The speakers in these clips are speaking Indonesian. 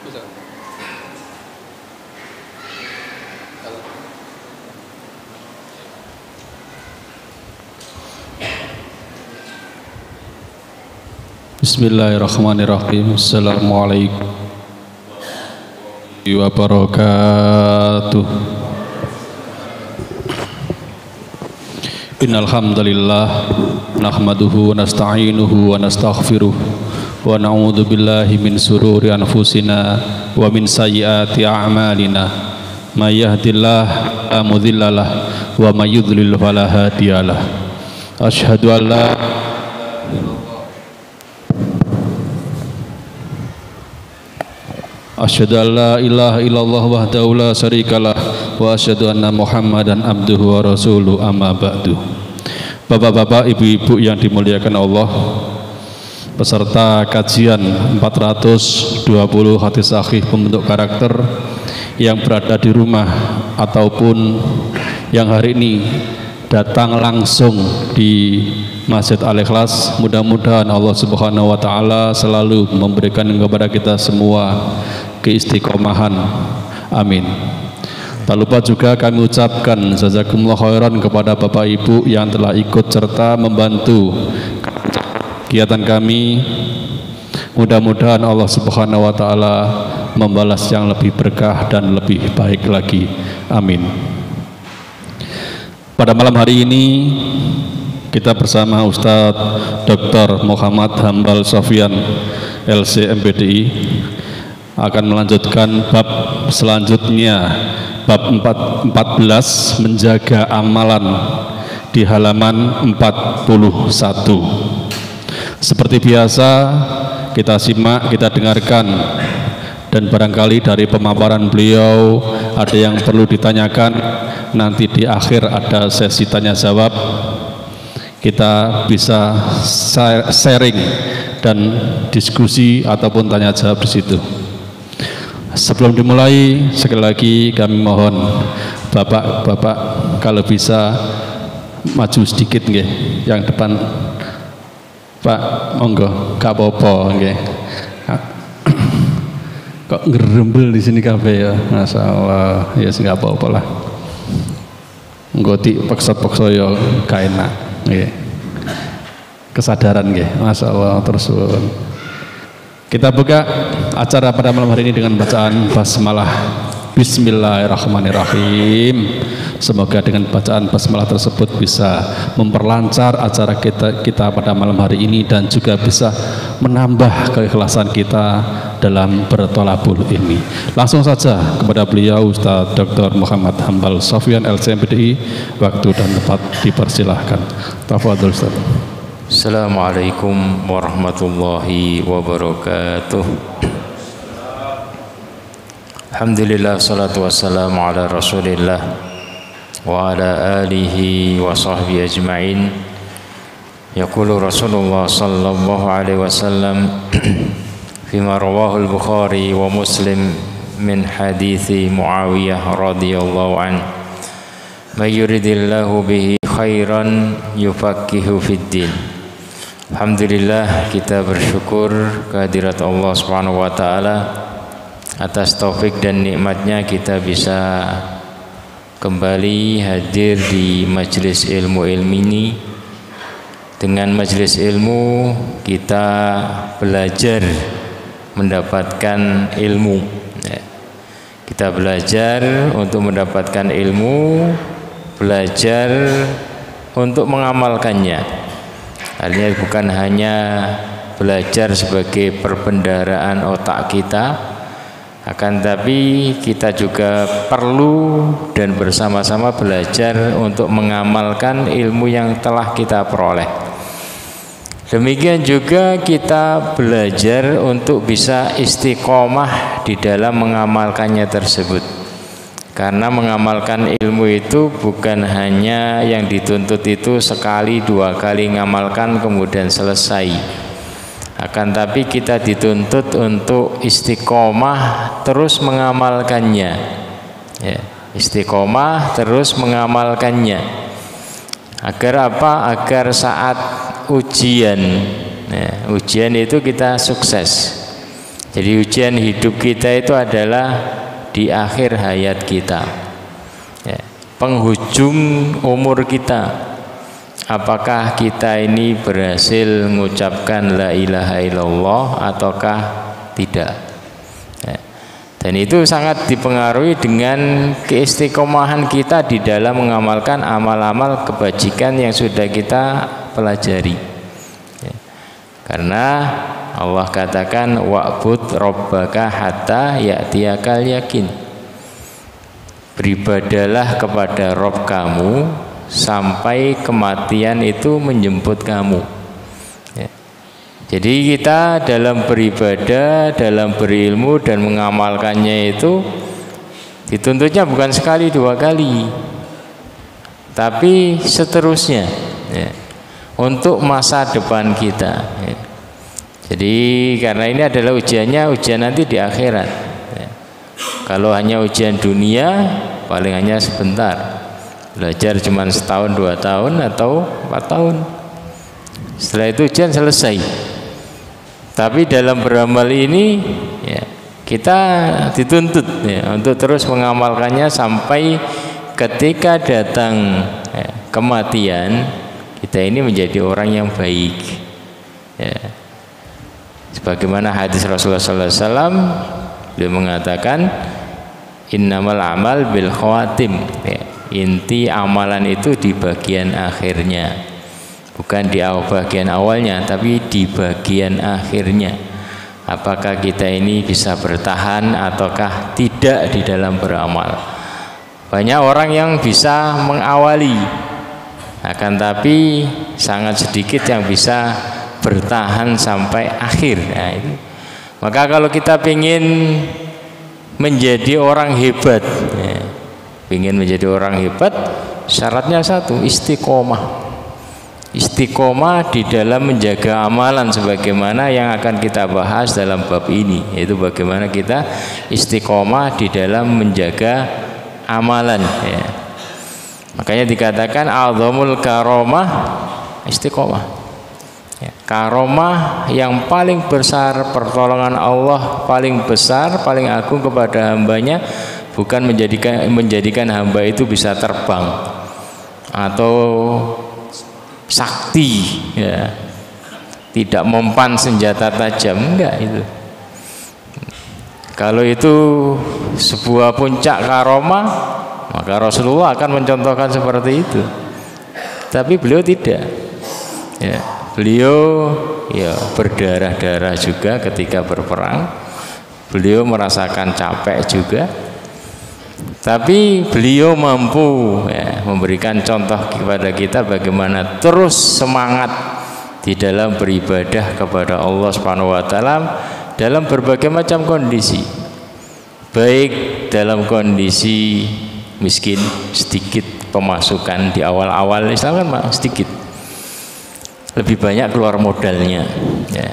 Bismillahirrahmanirrahim. Assalamualaikum warahmatullahi wabarakatuh. Innal hamdalillah nahmaduhu wa nasta'inuhu wa nastaghfiruh wa na'udzu billahi min sururi anfusina wa min sayyiati a'malina. May yahdihillahu fala mudhillalah wa may yudlil fala hadiyalah. Asyhadu an la Asyhadu an la ilaha illallah wahdahu la syarikalah wa asyhadu anna Muhammadan abduhu wa rasuluh, amma ba'du. Bapak-bapak, ibu-ibu yang dimuliakan Allah, peserta kajian 420 hadis sahih pembentuk karakter yang berada di rumah ataupun yang hari ini datang langsung di Masjid Al-Ikhlas, mudah-mudahan Allah Subhanahu wa taala selalu memberikan kepada kita semua keistiqomahan. Amin. Tak lupa juga kami ucapkan jazakumullah khairan kepada Bapak Ibu yang telah ikut serta membantu kegiatan kami. Mudah-mudahan Allah Subhanahu wa taala membalas yang lebih berkah dan lebih baik lagi. Amin. Pada malam hari ini kita bersama Ustadz Dr. Muhammad Hambal Sofyan LC MPDI akan melanjutkan bab selanjutnya, bab 14, menjaga amalan, di halaman 41. Seperti biasa kita simak, kita dengarkan, dan barangkali dari pemaparan beliau ada yang perlu ditanyakan. Nanti di akhir ada sesi tanya jawab, kita bisa sharing dan diskusi ataupun tanya jawab di situ. Sebelum dimulai, sekali lagi kami mohon bapak-bapak kalau bisa maju sedikit nggih, yang depan Pak, monggo, gak apa-apa nggih. Kok ngerembel di sini kabeh ya, masalah ya nggak apa-apa lah. Nggoti paksa-paksa ya gak enak nggih. Kesadaran nggih, masalah terus. Kita buka acara pada malam hari ini dengan bacaan basmalah. Bismillahirrahmanirrahim. Semoga dengan bacaan basmalah tersebut bisa memperlancar acara kita pada malam hari ini dan juga bisa menambah keikhlasan kita dalam bertolabul ilmi. Langsung saja kepada beliau Ustaz Dr. Muhammad Hambal Sofyan LC MPDI, waktu dan tempat dipersilahkan. Tafadhol Ustaz. Assalamualaikum warahmatullahi wabarakatuh. Alhamdulillah, salatu wassalamu ala rasulillah wa ala alihi wa sahbihi ajma'in. Yaqulu Rasulullah sallallahu alaihi wasallam fima rawahu al-Bukhari wa Muslim min hadithi Muawiyah radhiyallahu an, may yuridillahu bihi khairan yufaqihu fid din. Alhamdulillah, kita bersyukur kehadirat Allah Subhanahu wa taala atas taufik dan nikmatnya kita bisa kembali hadir di majelis ilmu ini. Dengan majelis ilmu kita belajar mendapatkan ilmu. Kita belajar untuk mendapatkan ilmu, belajar untuk mengamalkannya. Artinya bukan hanya belajar sebagai perbendaharaan otak kita, akan tapi kita juga perlu dan bersama-sama belajar untuk mengamalkan ilmu yang telah kita peroleh. Demikian juga kita belajar untuk bisa istiqomah di dalam mengamalkannya tersebut. Karena mengamalkan ilmu itu bukan hanya yang dituntut itu sekali dua kali ngamalkan kemudian selesai. Akan tapi kita dituntut untuk istiqomah terus mengamalkannya. Ya, istiqomah terus mengamalkannya. Agar apa? Agar saat ujian, ya, ujian itu kita sukses. Jadi ujian hidup kita itu adalah di akhir hayat kita, ya, penghujung umur kita. Apakah kita ini berhasil mengucapkan la ilaha illallah ataukah tidak, ya. Dan itu sangat dipengaruhi dengan keistiqomahan kita di dalam mengamalkan amal-amal kebajikan yang sudah kita pelajari, ya. Karena Allah katakan wa'bud rabbaka hatta ya'tiyakal yakin. Beribadalah kepada Rabb kamu sampai kematian itu menjemput kamu, ya. Jadi kita dalam beribadah, dalam berilmu dan mengamalkannya itu dituntutnya bukan sekali dua kali, tapi seterusnya, ya, untuk masa depan kita, ya. Jadi karena ini adalah ujiannya, ujian nanti di akhirat, ya. Kalau hanya ujian dunia paling hanya sebentar, belajar cuma setahun, 2 tahun atau 4 tahun, setelah itu ujian selesai. Tapi dalam beramal ini, ya, kita dituntut, ya, untuk terus mengamalkannya sampai ketika datang, ya, kematian, kita ini menjadi orang yang baik, ya. Sebagaimana hadis Rasulullah SAW, beliau mengatakan innamal amal bil khawatim, ya, inti amalan itu di bagian akhirnya, bukan di bagian awalnya, tapi di bagian akhirnya. Apakah kita ini bisa bertahan ataukah tidak di dalam beramal. Banyak orang yang bisa mengawali, akan tapi sangat sedikit yang bisa bertahan sampai akhir. Nah, itu. Maka kalau kita ingin menjadi orang hebat, ya, ingin menjadi orang hebat, syaratnya satu, istiqomah. Istiqomah di dalam menjaga amalan, sebagaimana yang akan kita bahas dalam bab ini, yaitu bagaimana kita istiqomah di dalam menjaga amalan, ya. Makanya dikatakan a'zamul karomah istiqomah, ya. Karomah yang paling besar, pertolongan Allah paling besar, paling agung kepada hambanya, bukan menjadikan hamba itu bisa terbang atau sakti, ya, tidak mempan senjata tajam, enggak itu. Kalau itu sebuah puncak karomah, maka Rasulullah akan mencontohkan seperti itu. Tapi beliau tidak, ya. Beliau, ya, berdarah-darah juga ketika berperang. Beliau merasakan capek juga. Tapi beliau mampu, ya, memberikan contoh kepada kita bagaimana terus semangat di dalam beribadah kepada Allah Subhanahu wa taala dalam berbagai macam kondisi. Baik dalam kondisi miskin, sedikit pemasukan di awal-awal Islam kan sedikit. Lebih banyak keluar modalnya, ya.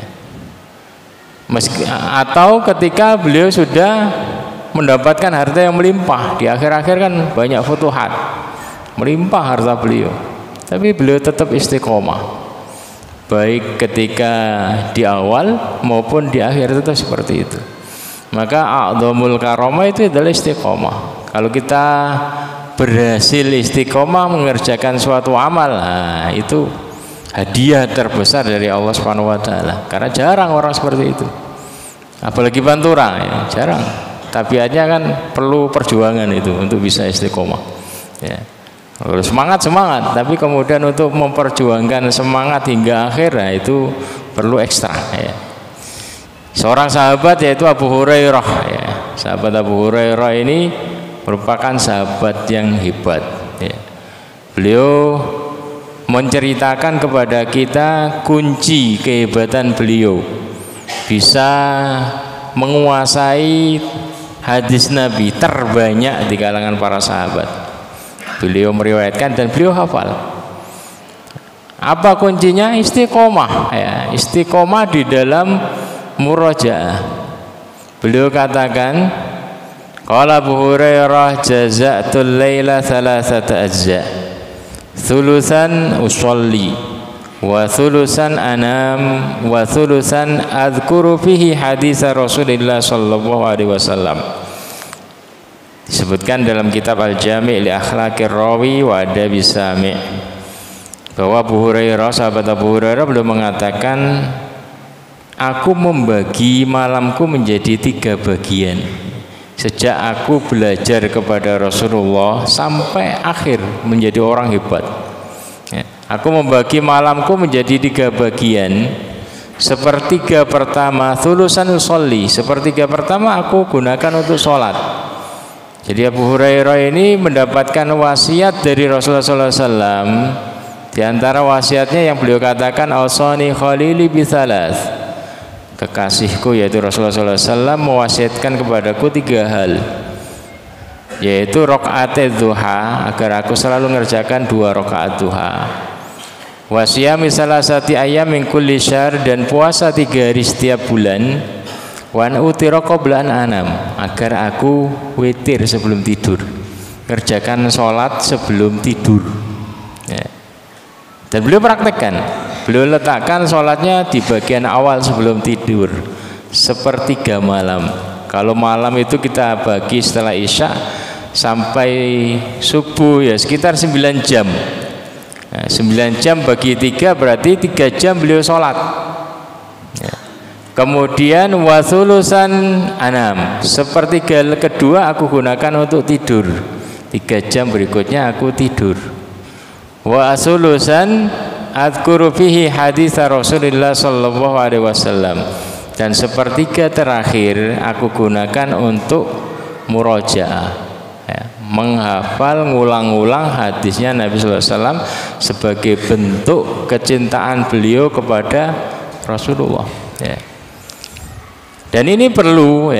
Atau ketika beliau sudah mendapatkan harta yang melimpah, di akhir-akhir kan banyak futuhat, melimpah harta beliau, tapi beliau tetap istiqomah, baik ketika di awal maupun di akhir tetap seperti itu. Maka a'dhamul karomah itu adalah istiqomah. Kalau kita berhasil istiqomah mengerjakan suatu amal, nah, itu hadiah terbesar dari Allah Subhanahu wa taala. Karena jarang orang seperti itu. Apalagi Pantura, ya, jarang. Tabiatnya kan perlu perjuangan itu untuk bisa istiqomah, ya. Kalau semangat, tapi kemudian untuk memperjuangkan semangat hingga akhir, nah, itu perlu ekstra, ya. Seorang sahabat yaitu Abu Hurairah, ya. Sahabat Abu Hurairah ini merupakan sahabat yang hebat, ya. Beliau menceritakan kepada kita kunci kehebatan beliau, bisa menguasai hadis Nabi terbanyak di kalangan para sahabat. Beliau meriwayatkan dan beliau hafal. Apa kuncinya? Istiqomah, ya. Istiqomah di dalam murajaah. Beliau katakan, qala Abu Hurairah jaza'tul laila thalathata ajza', thuluthan usolli wa thulusan anam wa thulusan adzkuru fihi hadits Rasulillah sallallahu alaihi wasallam. Disebutkan dalam kitab Al-Jami' li Akhlaqir Rawi wa Adabi Sami' bahwa Abu Hurairah, sahabat Abu Hurairah beliau mengatakan, aku membagi malamku menjadi 3 bagian sejak aku belajar kepada Rasulullah sampai akhir menjadi orang hebat. Aku membagi malamku menjadi 3 bagian. Sepertiga pertama thulusan usolli, sepertiga pertama aku gunakan untuk sholat. Jadi Abu Hurairah ini mendapatkan wasiat dari Rasulullah SAW. Di antara wasiatnya yang beliau katakan, ausani khalili bithalas, kekasihku yaitu Rasulullah SAW mewasiatkan kepadaku 3 hal, yaitu rakaat duha, agar aku selalu mengerjakan 2 rakaat duha, wasiyami salasati ayyam min kulli syahr, dan puasa 3 hari setiap bulan, wan utira qabla an anam, agar aku witir sebelum tidur, kerjakan sholat sebelum tidur. Dan beliau praktekkan, beliau letakkan sholatnya di bagian awal sebelum tidur, sepertiga malam. Kalau malam itu kita bagi setelah isya sampai subuh ya sekitar 9 jam. Nah, 9 jam bagi 3 berarti 3 jam beliau sholat. Kemudian wathulusan anam, sepertiga kedua aku gunakan untuk tidur, 3 jam berikutnya aku tidur. Wa asulusan adzkuru fihi hadits Rasulillah sallallahu alaihi wasallam, dan sepertiga terakhir aku gunakan untuk murojaah, menghafal, ngulang-ulang hadisnya Nabi sallallahu alaihi wasallam sebagai bentuk kecintaan beliau kepada Rasulullah. Dan ini perlu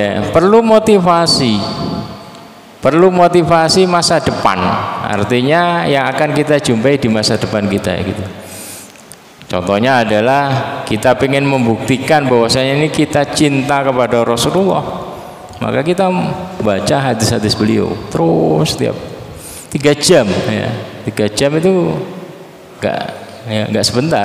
motivasi masa depan, artinya yang akan kita jumpai di masa depan kita gitu. Contohnya adalah kita ingin membuktikan bahwasanya ini kita cinta kepada Rasulullah, maka kita baca hadis-hadis beliau terus setiap 3 jam ya. 3 jam itu enggak sebentar.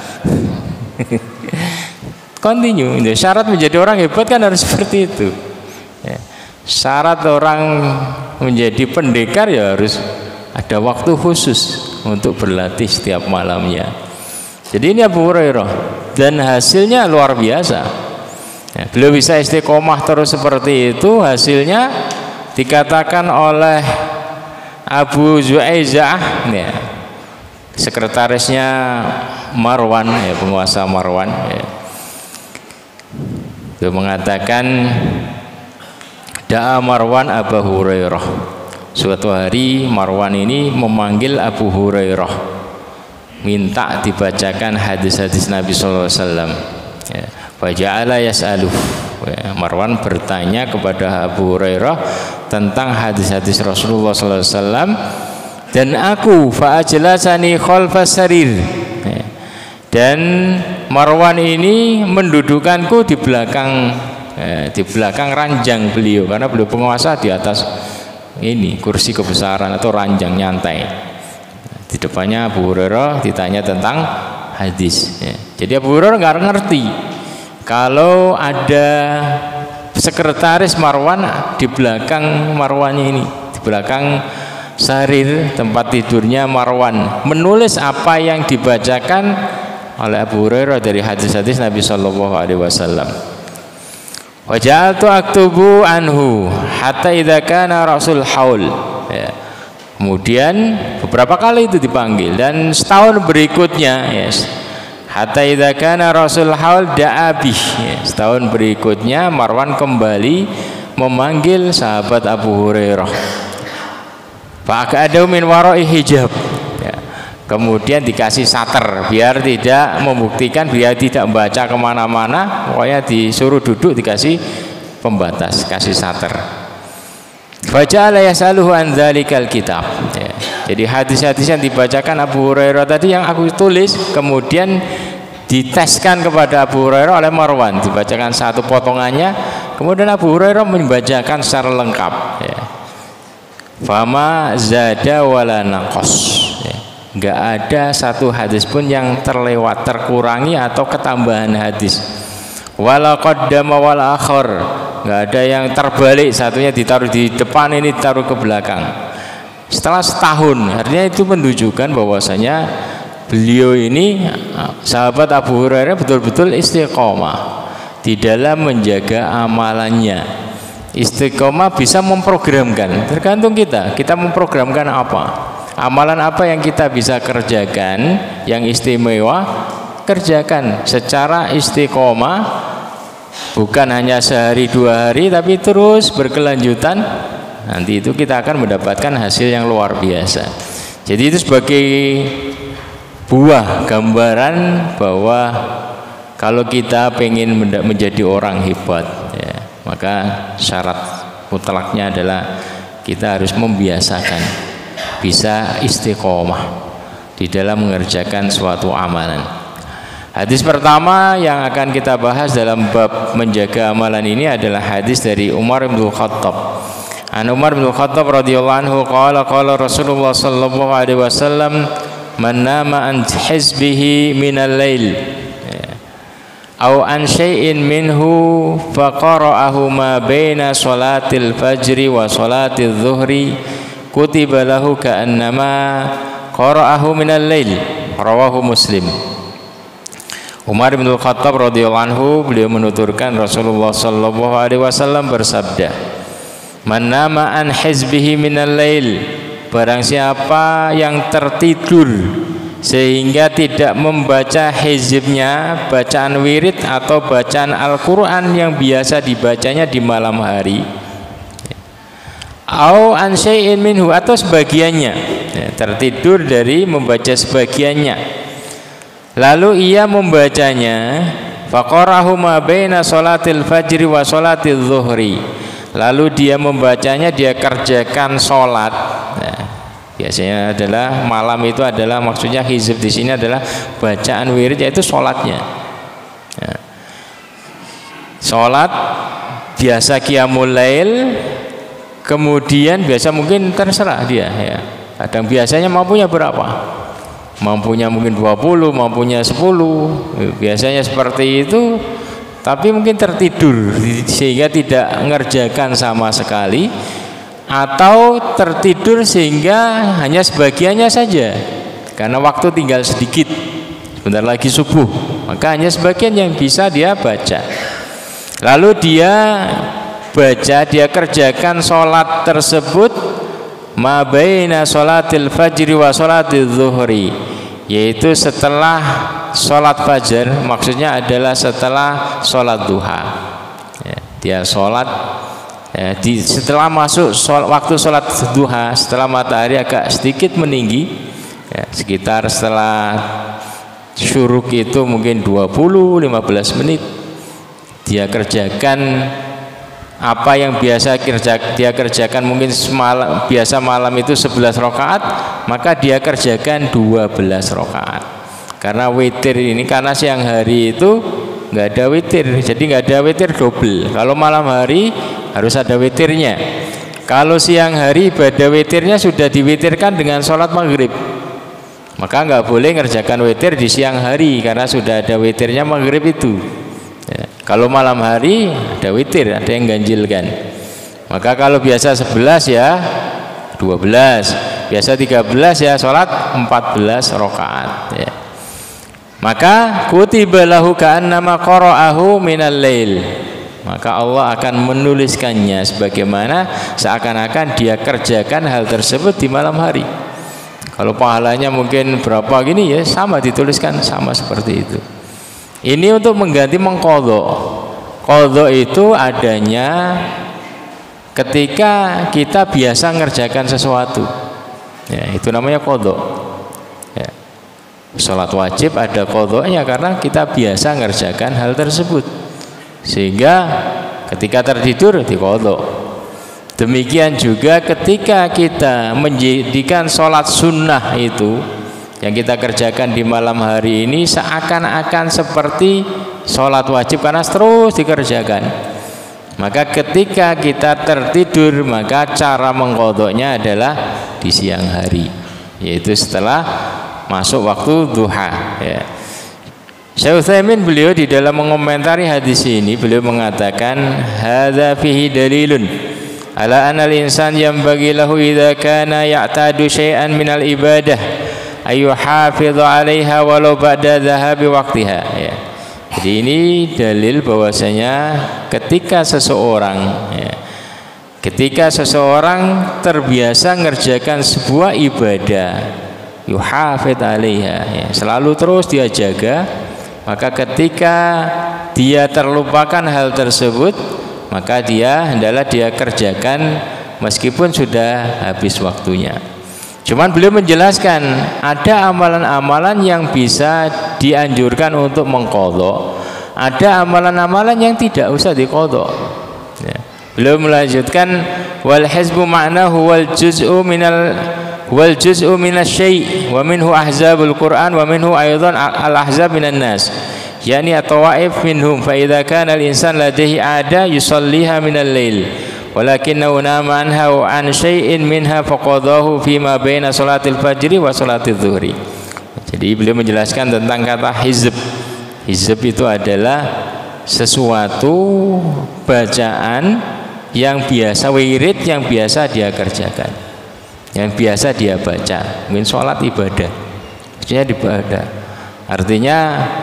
Continue. Syarat menjadi orang hebat kan harus seperti itu. Syarat orang menjadi pendekar ya harus ada waktu khusus untuk berlatih setiap malamnya. Jadi ini Abu Hurairah, dan hasilnya luar biasa. Beliau bisa istiqomah terus seperti itu. Hasilnya dikatakan oleh Abu Zu'aizah, sekretarisnya Marwan, penguasa Marwan. Dia mengatakan, da'a Marwan Abu Hurairah. Suatu hari Marwan ini memanggil Abu Hurairah, minta dibacakan hadis-hadis Nabi sallallahu alaihi wasallam. Fa ja'ala yas'aluh. Marwan bertanya kepada Abu Hurairah tentang hadis-hadis Rasulullah sallallahu alaihi wasallam, dan aku fa ajlasani khalfas sarir. Dan Marwan ini mendudukanku di belakang ranjang beliau, karena beliau penguasa di atas ini kursi kebesaran atau ranjang nyantai. Di depannya Abu Hurairah ditanya tentang hadis. Jadi Abu Hurairah nggak ngerti kalau ada sekretaris Marwan di belakang Marwan ini, di belakang sarir tempat tidurnya Marwan, menulis apa yang dibacakan oleh Abu Hurairah dari hadis-hadis Nabi sallallahu alaihi wasallam. Wa ja'altu aktubu anhu hatta idza kana rasul haul. Kemudian beberapa kali itu dipanggil, dan setahun berikutnya hatta idza kana rasul haul da'abih. Setahun berikutnya Marwan kembali memanggil sahabat Abu Hurairah. Fa aqadu min wara'i hijab. Kemudian dikasih sater biar tidak membuktikan, biar tidak membaca kemana-mana, pokoknya disuruh duduk, dikasih pembatas, kasih sater. Faja'ala yasaluhu an dzalikal kitab. Jadi hadis-hadis yang dibacakan Abu Hurairah tadi yang aku tulis kemudian diteskan kepada Abu Hurairah oleh Marwan, dibacakan satu potongannya, kemudian Abu Hurairah membacakan secara lengkap. Fama zada wala naqas. nggak ada satu hadis pun yang terlewat, terkurangi atau ketambahan hadis. Wala qaddama wala akhir, nggak ada yang terbalik, satunya ditaruh di depan, ini ditaruh ke belakang. Setelah setahun, artinya itu menunjukkan bahwasanya beliau ini, sahabat Abu Hurairah, betul-betul istiqomah di dalam menjaga amalannya. Istiqomah bisa memprogramkan, tergantung kita memprogramkan apa, amalan apa yang kita bisa kerjakan yang istimewa, kerjakan secara istiqomah, bukan hanya sehari dua hari tapi terus berkelanjutan. Nanti itu kita akan mendapatkan hasil yang luar biasa. Jadi itu sebagai buah gambaran bahwa kalau kita pengen menjadi orang hebat, ya, maka syarat mutlaknya adalah kita harus membiasakan bisa istiqomah di dalam mengerjakan suatu amalan. Hadis pertama yang akan kita bahas dalam bab menjaga amalan ini adalah hadis dari Umar bin Khattab. An Umar bin Khattab radhiyallahu anhu qala Rasulullah sallallahu alaihi wasallam, man nama an hizbihi minal lail aw an syai'in minhu faqara'ahu ma baina salatil fajri wa salatil zuhri kutiba lahu ka'annama qara'ahu minal lail. Rawahu Muslim. Umar bin Khattab radhiyallahu anhu, beliau menuturkan Rasulullah sallallahu alaihi wasallam bersabda, man nama an hizbihi minal lail, barang siapa yang tertidur sehingga tidak membaca hizibnya, bacaan wirid atau bacaan Al-Quran yang biasa dibacanya di malam hari, au an syai'in minhu, atau sebagiannya, ya, tertidur dari membaca sebagiannya, lalu ia membacanya, faqarahu ma baina salatil fajri wa salatil zuhri, lalu dia membacanya, dia kerjakan sholat. Nah, biasanya adalah malam itu adalah, maksudnya hizib di sini adalah bacaan wirid, yaitu sholatnya. Nah, sholat biasa qiyamul lail, kemudian biasa mungkin terserah dia, ya. Kadang biasanya mampunya berapa? Mampunya mungkin 20, mampunya 10, biasanya seperti itu. Tapi mungkin tertidur sehingga tidak mengerjakan sama sekali, atau tertidur sehingga hanya sebagiannya saja karena waktu tinggal sedikit, sebentar lagi subuh, maka hanya sebagian yang bisa dia baca. Lalu dia baca, dia kerjakan sholat tersebut ma baina sholatil fajri wa sholatil zuhri, yaitu setelah sholat fajar, maksudnya adalah setelah sholat duha, ya, dia sholat, ya, setelah masuk waktu sholat duha, setelah matahari agak sedikit meninggi, ya, sekitar setelah syuruk itu mungkin 20-15 menit, dia kerjakan apa yang biasa dia kerjakan, mungkin biasa malam itu 11 rakaat, maka dia kerjakan 12 rakaat. Karena witir ini, karena siang hari itu nggak ada witir, jadi nggak ada witir double. Kalau malam hari harus ada witirnya. Kalau siang hari ibadah witirnya sudah diwitirkan dengan sholat maghrib, maka nggak boleh ngerjakan witir di siang hari karena sudah ada witirnya maghrib itu. Ya, kalau malam hari ada witir, ada yang ganjilkan. Maka kalau biasa 11 ya 12, biasa 13 ya sholat 14 rakaat, ya. Maka kutiba lahu ka'annama qara'ahu minal lail, maka Allah akan menuliskannya sebagaimana seakan-akan dia kerjakan hal tersebut di malam hari. Kalau pahalanya mungkin berapa gini, ya sama dituliskan sama seperti itu. Ini untuk mengganti mengqadha. Qadha itu adanya ketika kita biasa ngerjakan sesuatu, ya, itu namanya qadha, ya. Sholat wajib ada qadhanya karena kita biasa ngerjakan hal tersebut, sehingga ketika tertidur diqadha. Demikian juga ketika kita menjadikan sholat sunnah itu yang kita kerjakan di malam hari ini seakan-akan seperti sholat wajib karena terus dikerjakan, maka ketika kita tertidur, maka cara mengqadhanya adalah di siang hari, yaitu setelah masuk waktu duha ya. Syekh Utsaimin beliau di dalam mengomentari hadis ini beliau mengatakan hadza fihi dalilun ala anal insan yanbaghi lahu idza kana ya'tadu syai'an minal ibadah ayu hafidhu 'alaiha walau ba'da dhahabi waqtiha ya. Jadi ini dalil bahwasanya ketika seseorang terbiasa ngerjakan sebuah ibadah yuhafidh 'alaiha ya, selalu terus dia jaga, maka ketika dia terlupakan hal tersebut maka hendaklah dia kerjakan meskipun sudah habis waktunya. Cuman beliau menjelaskan ada amalan-amalan yang bisa dianjurkan untuk mengqadha, ada amalan-amalan yang tidak usah diqadha ya. Beliau melanjutkan wal hizbu ma'nahu wal juz'u minas syai' wa minhu ahzabul Qur'an wa minhu aidan al ahzab minan nas yani at-tawaif minhum fa idza kana al-insan ladaihi ada yusalliha minal lail walakinnahu nama anha wa an syai'in minha faqadahu fi ma baina salatil fajri wa salatil zuhri. Jadi beliau menjelaskan tentang kata hizb. Hizb itu adalah sesuatu bacaan yang biasa, wirid yang biasa dia kerjakan, yang biasa dia baca. Mungkin sholat ibadah, maksudnya ibadah. Artinya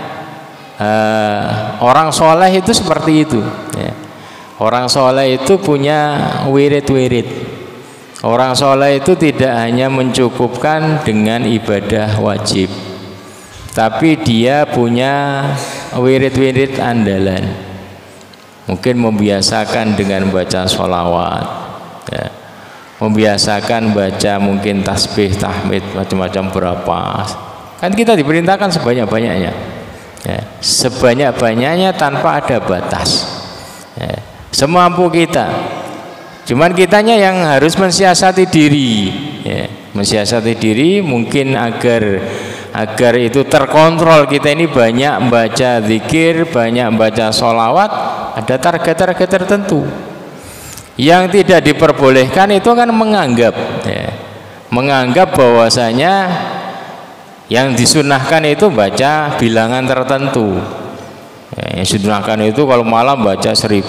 orang soleh itu seperti itu ya. Orang soleh itu punya wirid-wirid. Orang soleh itu tidak hanya mencukupkan dengan ibadah wajib, tapi dia punya wirid-wirid andalan. Mungkin membiasakan dengan baca sholawat ya. Membiasakan baca mungkin tasbih, tahmid, macam-macam berapa. Kan kita diperintahkan sebanyak-banyaknya ya. Sebanyak-banyaknya tanpa ada batas ya. Semampu kita. Cuman kitanya yang harus mensiasati diri ya. Mensiasati diri mungkin agar itu terkontrol. Kita ini banyak membaca zikir, banyak membaca sholawat, ada target-target tertentu. Yang tidak diperbolehkan itu kan menganggap ya. Menganggap bahwasanya yang disunahkan itu baca bilangan tertentu ya. Yang disunahkan itu kalau malam baca 1000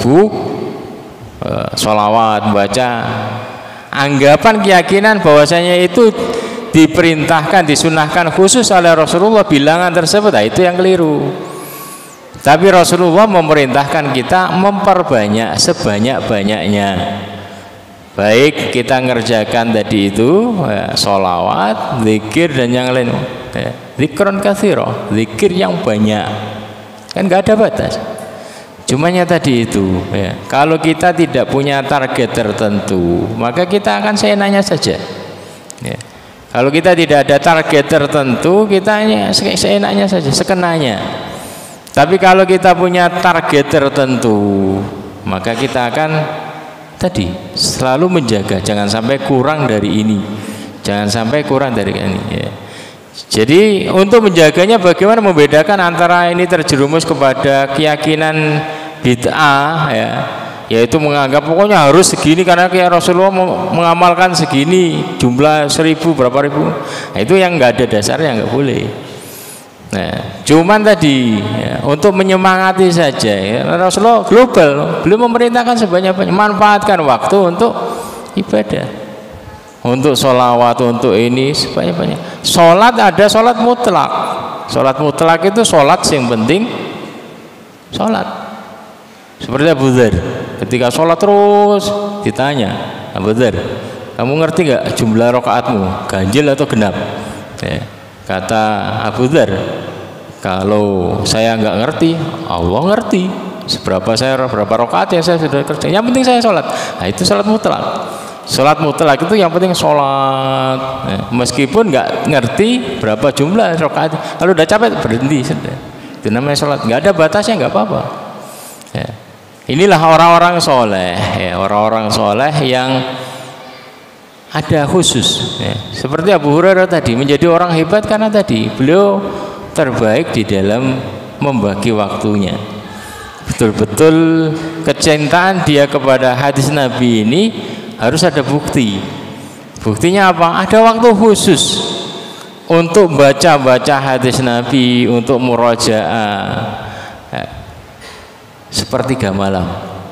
sholawat, baca anggapan keyakinan bahwasanya itu diperintahkan, disunahkan khusus oleh Rasulullah bilangan tersebut. Nah, itu yang keliru. Tapi Rasulullah memerintahkan kita memperbanyak sebanyak-banyaknya. Baik kita ngerjakan tadi itu ya, sholawat, zikir dan yang lain ya. Zikron katsira, zikir yang banyak. Kan nggak ada batas. Cumanya tadi itu ya, kalau kita tidak punya target tertentu maka kita akan seenaknya saja ya. Kalau kita tidak ada target tertentu kita hanya seenaknya saja, sekenanya. Tapi kalau kita punya target tertentu maka kita akan tadi selalu menjaga jangan sampai kurang dari ini, jangan sampai kurang dari ini ya. Jadi untuk menjaganya bagaimana membedakan antara ini terjerumus kepada keyakinan bid'ah ya, yaitu menganggap pokoknya harus segini karena kayak Rasulullah mengamalkan segini jumlah 1000 berapa ribu. Nah, itu yang nggak ada dasarnya, nggak boleh. Nah, cuman tadi ya, untuk menyemangati saja ya, Rasulullah global belum memerintahkan sebanyak-banyak, manfaatkan waktu untuk ibadah, untuk sholawat, untuk ini sebanyak-banyak. Sholat ada sholat mutlak. Sholat mutlak itu sholat yang penting sholat. Seperti Abu Dzar ketika sholat terus ditanya, Abu Dzar, kamu ngerti nggak jumlah rakaatmu ganjil atau genap? Ya. Kata Abu Dzar, kalau saya nggak ngerti, Allah ngerti. Berapa rakaat yang saya sudah kerja. Yang penting saya sholat. Nah, itu sholat mutlak. Sholat mutlak itu yang penting sholat ya. Meskipun nggak ngerti berapa jumlah rakaat, kalau udah capek berhenti sudah. Itu namanya sholat, nggak ada batasnya, nggak apa-apa ya. Inilah orang-orang soleh ya, orang-orang soleh yang ada khusus ya. Seperti Abu Hurairah tadi menjadi orang hebat karena tadi beliau terbaik di dalam membagi waktunya. Betul-betul kecintaan dia kepada hadis Nabi ini harus ada bukti. Buktinya apa? Ada waktu khusus untuk baca-baca hadis Nabi, untuk murajaah sepertiga malam.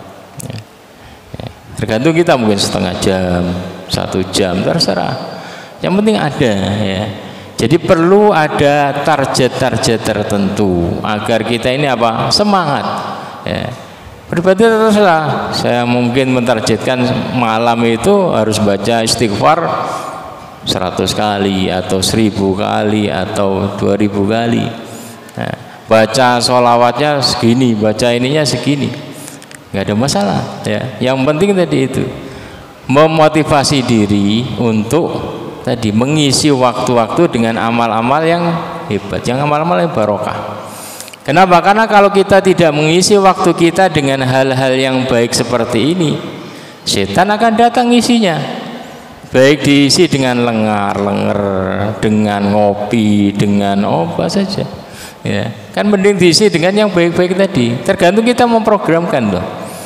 Tergantung kita, mungkin setengah jam, 1 jam, terserah. Yang penting ada ya. Jadi perlu ada target-target tertentu agar kita ini apa? Semangat. Ya. Pribadi terserah. Saya mungkin mentargetkan malam itu harus baca istighfar 100 kali atau 1000 kali atau 2000 kali. Nah, baca sholawatnya segini, baca ininya segini, nggak ada masalah ya. Yang penting tadi itu memotivasi diri untuk tadi mengisi waktu-waktu dengan amal-amal yang hebat, yang amal-amal yang barokah. Kenapa? Karena kalau kita tidak mengisi waktu kita dengan hal-hal yang baik seperti ini, setan akan datang isinya. Baik diisi dengan lengar-lenger, dengan ngopi, dengan apa saja. Ya, kan mending diisi dengan yang baik-baik tadi. Tergantung kita memprogramkan loh.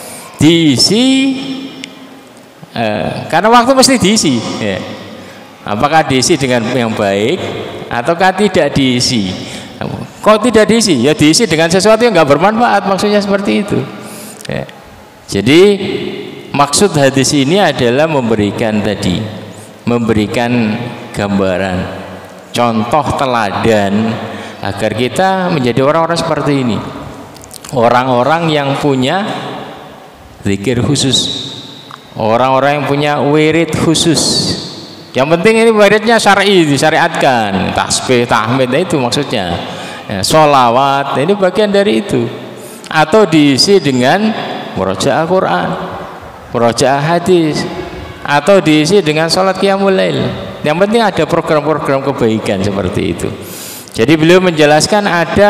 Diisi karena waktu mesti diisi. Ya. Apakah diisi dengan yang baik ataukah tidak diisi? Kok tidak diisi? Ya diisi dengan sesuatu yang nggak bermanfaat. Maksudnya seperti itu. Ya. Jadi maksud hadis ini adalah memberikan tadi, memberikan gambaran, contoh teladan agar kita menjadi orang-orang seperti ini, orang-orang yang punya zikir khusus, orang-orang yang punya wirid khusus. Yang penting ini wiridnya syar'i, disyariatkan, tasbih, tahmid, itu maksudnya. Ya, sholawat, ini bagian dari itu. Atau diisi dengan murojaah Quran, murojaah hadis, atau diisi dengan sholat qiyamul lail. Yang penting ada program-program kebaikan seperti itu. Jadi beliau menjelaskan ada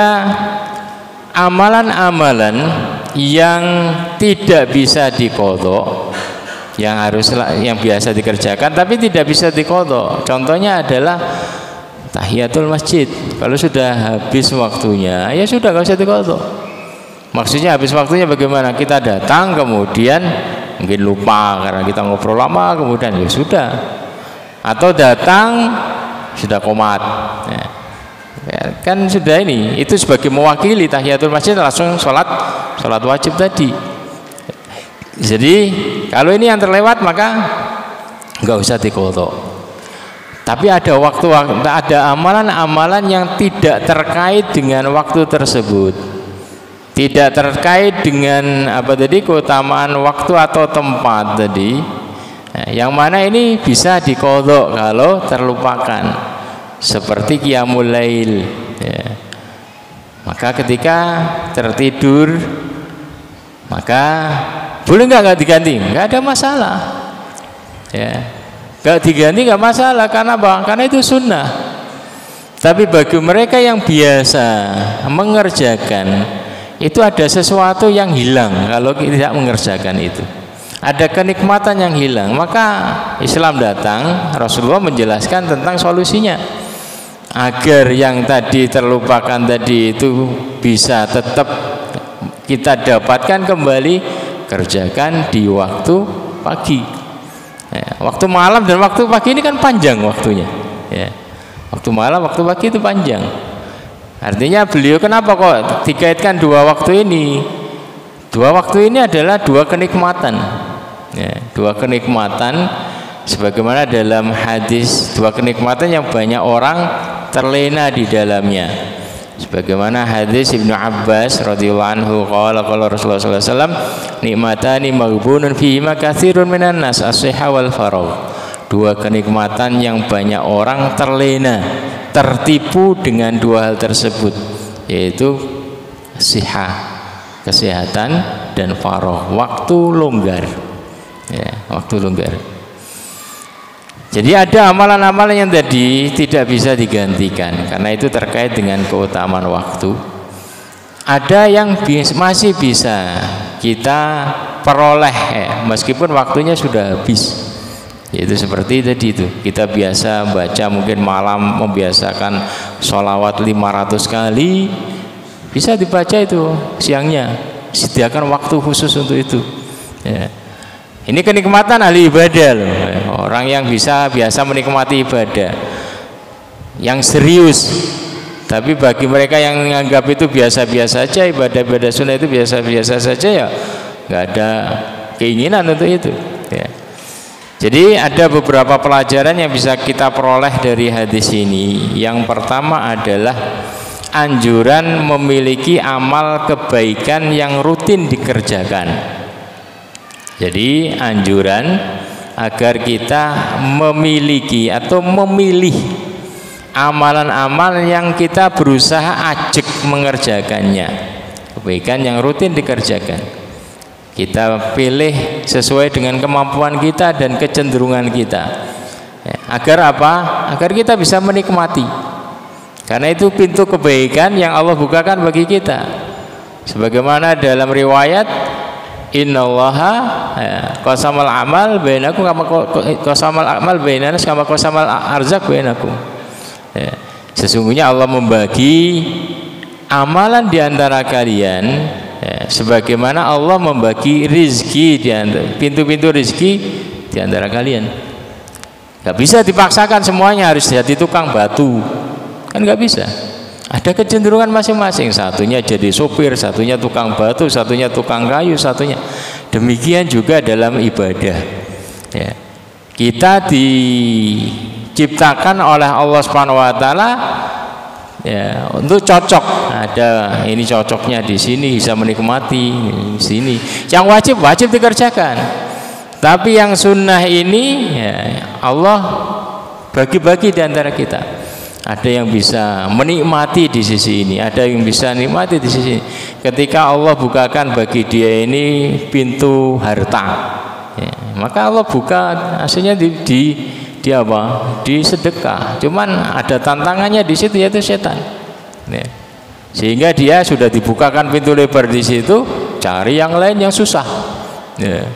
amalan-amalan yang tidak bisa diqodho, yang biasa dikerjakan tapi tidak bisa diqodho. Contohnya adalah tahiyatul masjid. Kalau sudah habis waktunya, ya sudah, nggak usah diqodho. Maksudnya habis waktunya bagaimana? Kita datang kemudian mungkin lupa karena kita ngobrol lama, kemudian ya sudah. Atau datang sudah qomat. Ya, kan sudah ini. Itu sebagai mewakili tahiyatul masjid, langsung sholat wajib tadi. Jadi kalau ini yang terlewat maka nggak usah diqodho. Tapi ada ada amalan-amalan yang tidak terkait dengan waktu tersebut, tidak terkait dengan apa tadi, keutamaan waktu atau tempat tadi. Nah, yang mana ini bisa diqodho kalau terlupakan, seperti qiyamul lail. Ya. Maka ketika tertidur, maka boleh nggak diganti? Nggak ada masalah. Ya. Gak diganti nggak masalah. Karena apa? Karena itu sunnah. Tapi bagi mereka yang biasa mengerjakan, itu ada sesuatu yang hilang kalau tidak mengerjakan itu. Ada kenikmatan yang hilang. Maka Islam datang, Rasulullah menjelaskan tentang solusinya agar yang tadi terlupakan tadi itu bisa tetap kita dapatkan kembali. Kerjakan di waktu pagi. Ya, waktu malam dan waktu pagi ini kan panjang waktunya. Ya. Waktu malam, waktu pagi itu panjang. Artinya beliau kenapa kok dikaitkan dua waktu ini? Dua waktu ini adalah dua kenikmatan. Ya, dua kenikmatan sebagaimana dalam hadis, dua kenikmatan yang banyak orang terlena di dalamnya. Sebagaimana hadis Ibnu Abbas radhiyallahu anhu, qala Rasulullah sallallahu alaihi wasallam, nikmatani maghbunun fihima katsirun minan nas, as-sihha wal faragh. Dua kenikmatan yang banyak orang terlena, tertipu dengan dua hal tersebut, yaitu sihha, kesehatan, dan faragh, waktu longgar. Ya, waktu longgar. Jadi ada amalan-amalan yang tadi tidak bisa digantikan karena itu terkait dengan keutamaan waktu. Ada yang masih bisa kita peroleh meskipun waktunya sudah habis. Yaitu seperti tadi itu, kita biasa baca mungkin malam, membiasakan sholawat 500 kali, bisa dibaca itu siangnya, sediakan waktu khusus untuk itu. Ya. Ini kenikmatan ahli ibadah loh. Orang yang biasa menikmati ibadah. yang serius. Tapi bagi mereka yang menganggap itu biasa-biasa saja, ibadah-ibadah sunnah itu biasa-biasa saja, ya nggak ada keinginan untuk itu ya. Jadi ada beberapa pelajaran yang bisa kita peroleh dari hadis ini. Yang pertama adalah anjuran memiliki amal kebaikan yang rutin dikerjakan. Jadi anjuran agar kita memiliki atau memilih amalan-amalan yang kita berusaha ajak mengerjakannya, kebaikan yang rutin dikerjakan. Kita pilih sesuai dengan kemampuan kita dan kecenderungan kita. Agar apa? Agar kita bisa menikmati. Karena itu pintu kebaikan yang Allah bukakan bagi kita. Sebagaimana dalam riwayat, innallaha qasamal amal bainakum kama qasamal amal bainana kama qasamal arzaq bainakum. Sesungguhnya Allah membagi amalan di antara kalian sebagaimana Allah membagi rizki di antara pintu-pintu rizki di antara kalian. Gak bisa dipaksakan semuanya harus jadi tukang batu, kan gak bisa. Ada kecenderungan masing-masing. Satunya jadi sopir, satunya tukang batu, satunya tukang kayu, satunya. Demikian juga dalam ibadah. Ya. Kita diciptakan oleh Allah Subhanahu Wa Taala ya untuk cocok. Ada ini cocoknya di sini, bisa menikmati di sini. Yang wajib dikerjakan. Tapi yang sunnah ini ya, Allah bagi-bagi di antara kita. Ada yang bisa menikmati di sisi ini, ada yang bisa menikmati di sisi ini. Ketika Allah bukakan bagi dia ini pintu harta, ya, maka Allah buka aslinya di apa? Di sedekah. Cuman ada tantangannya di situ, yaitu setan. Ya. Sehingga dia sudah dibukakan pintu lebar di situ, cari yang lain yang susah. Ya.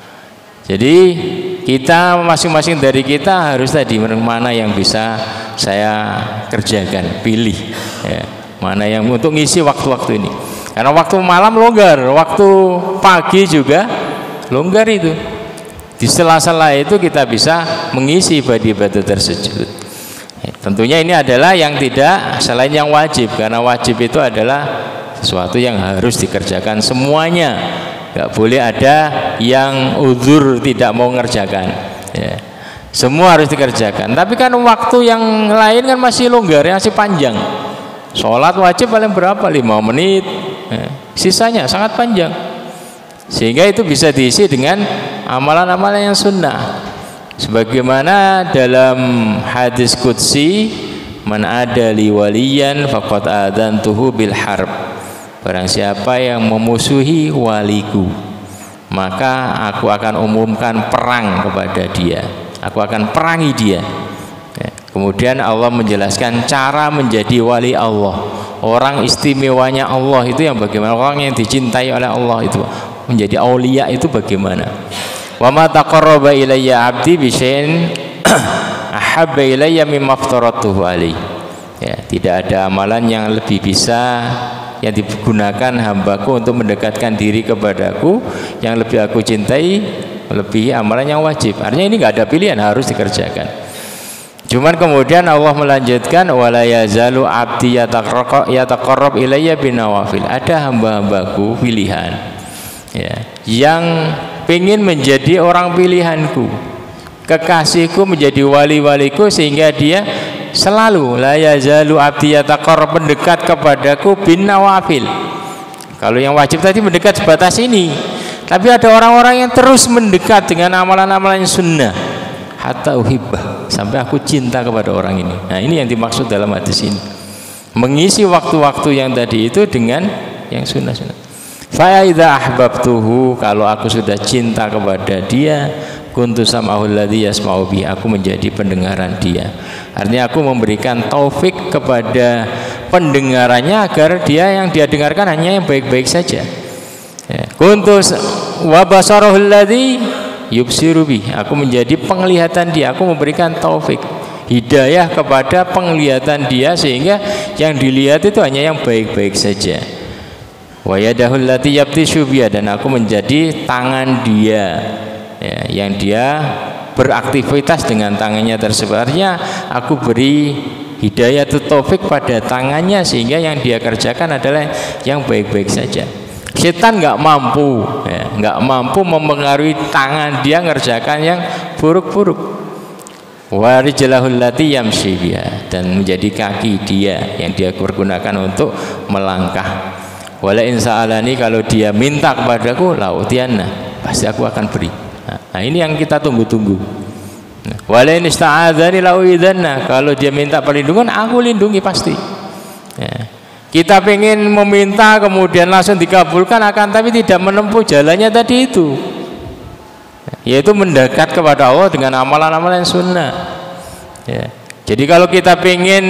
Jadi kita masing-masing dari kita harus tadi mana yang bisa saya kerjakan, pilih ya, mana yang untuk ngisi waktu-waktu ini. Karena waktu malam longgar, waktu pagi juga longgar itu. Di sela-sela itu kita bisa mengisi ibadah-ibadah tersebut. Tentunya ini adalah yang tidak selain yang wajib, karena wajib itu adalah sesuatu yang harus dikerjakan semuanya. Gak boleh ada yang uzur tidak mau mengerjakan ya. Semua harus dikerjakan. Tapi kan waktu yang lain kan masih longgar, masih panjang. Sholat wajib paling berapa? 5 menit ya. Sisanya sangat panjang. Sehingga itu bisa diisi dengan amalan-amalan yang sunnah. Sebagaimana dalam hadis qudsi, man adali waliyan faqad adantuhu bil harb. Barang siapa yang memusuhi waliku, maka aku akan umumkan perang kepada dia. Aku akan perangi dia. Kemudian Allah menjelaskan cara menjadi wali Allah. Orang istimewanya Allah itu yang bagaimana, orang yang dicintai oleh Allah itu menjadi aulia itu bagaimana. Wa ma taqarraba ilayya 'abdi bi syai'in ahabba ilayya mimma aftaratuhu alaihi. Ya, tidak ada amalan yang lebih bisa yang digunakan hambaku untuk mendekatkan diri kepadaku yang lebih aku cintai lebih amalan yang wajib. Artinya ini nggak ada pilihan, harus dikerjakan. Cuman kemudian Allah melanjutkan wala yazalu abdi yataqarrab ilayya binawafil. Ada hamba-hambaku pilihan ya, yang ingin menjadi orang pilihanku, kekasihku, menjadi wali-waliku, sehingga dia selalu la yazalu abdi yataqarrab, mendekat kepadaku bin nawafil. Kalau yang wajib tadi mendekat sebatas ini, tapi ada orang-orang yang terus mendekat dengan amalan-amalan sunnah hatta uhibbah, sampai aku cinta kepada orang ini. Nah, ini yang dimaksud dalam hadis ini, mengisi waktu-waktu yang tadi itu dengan yang sunnah-sunnah. Fa idza ahbabtuhu, kalau aku sudah cinta kepada dia, kuntu sam'ahu alladzi yasma'u bi, aku menjadi pendengaran dia. Artinya aku memberikan taufik kepada pendengarannya agar dia yang dia dengarkan hanya yang baik-baik saja. Kuntu wa basarahu alladzi yubsiru bi, aku menjadi penglihatan dia, aku memberikan taufik hidayah kepada penglihatan dia, sehingga yang dilihat itu hanya yang baik-baik saja. Wa yadahu allati yabtishu biha, dan aku menjadi tangan dia ya, yang dia beraktivitas dengan tangannya tersebut. Artinya aku beri hidayah itu taufik pada tangannya, sehingga yang dia kerjakan adalah yang baik-baik saja. Setan nggak mampu, ya, nggak mampu mempengaruhi tangan dia ngerjakan yang buruk-buruk. Warijlahul lati yamshi biha, dan menjadi kaki dia yang dia pergunakan untuk melangkah. Wala in sa'alani, kalau dia minta kepadaku lautianna, pasti aku akan beri. Nah, ini yang kita tunggu-tunggu. Wala in ista'adzani lauidzanna, kalau dia minta perlindungan aku lindungi pasti. Ya. Kita pengen meminta kemudian langsung dikabulkan, akan tapi tidak menempuh jalannya tadi itu, yaitu mendekat kepada Allah dengan amalan-amalan sunnah. Ya. Jadi kalau kita pengen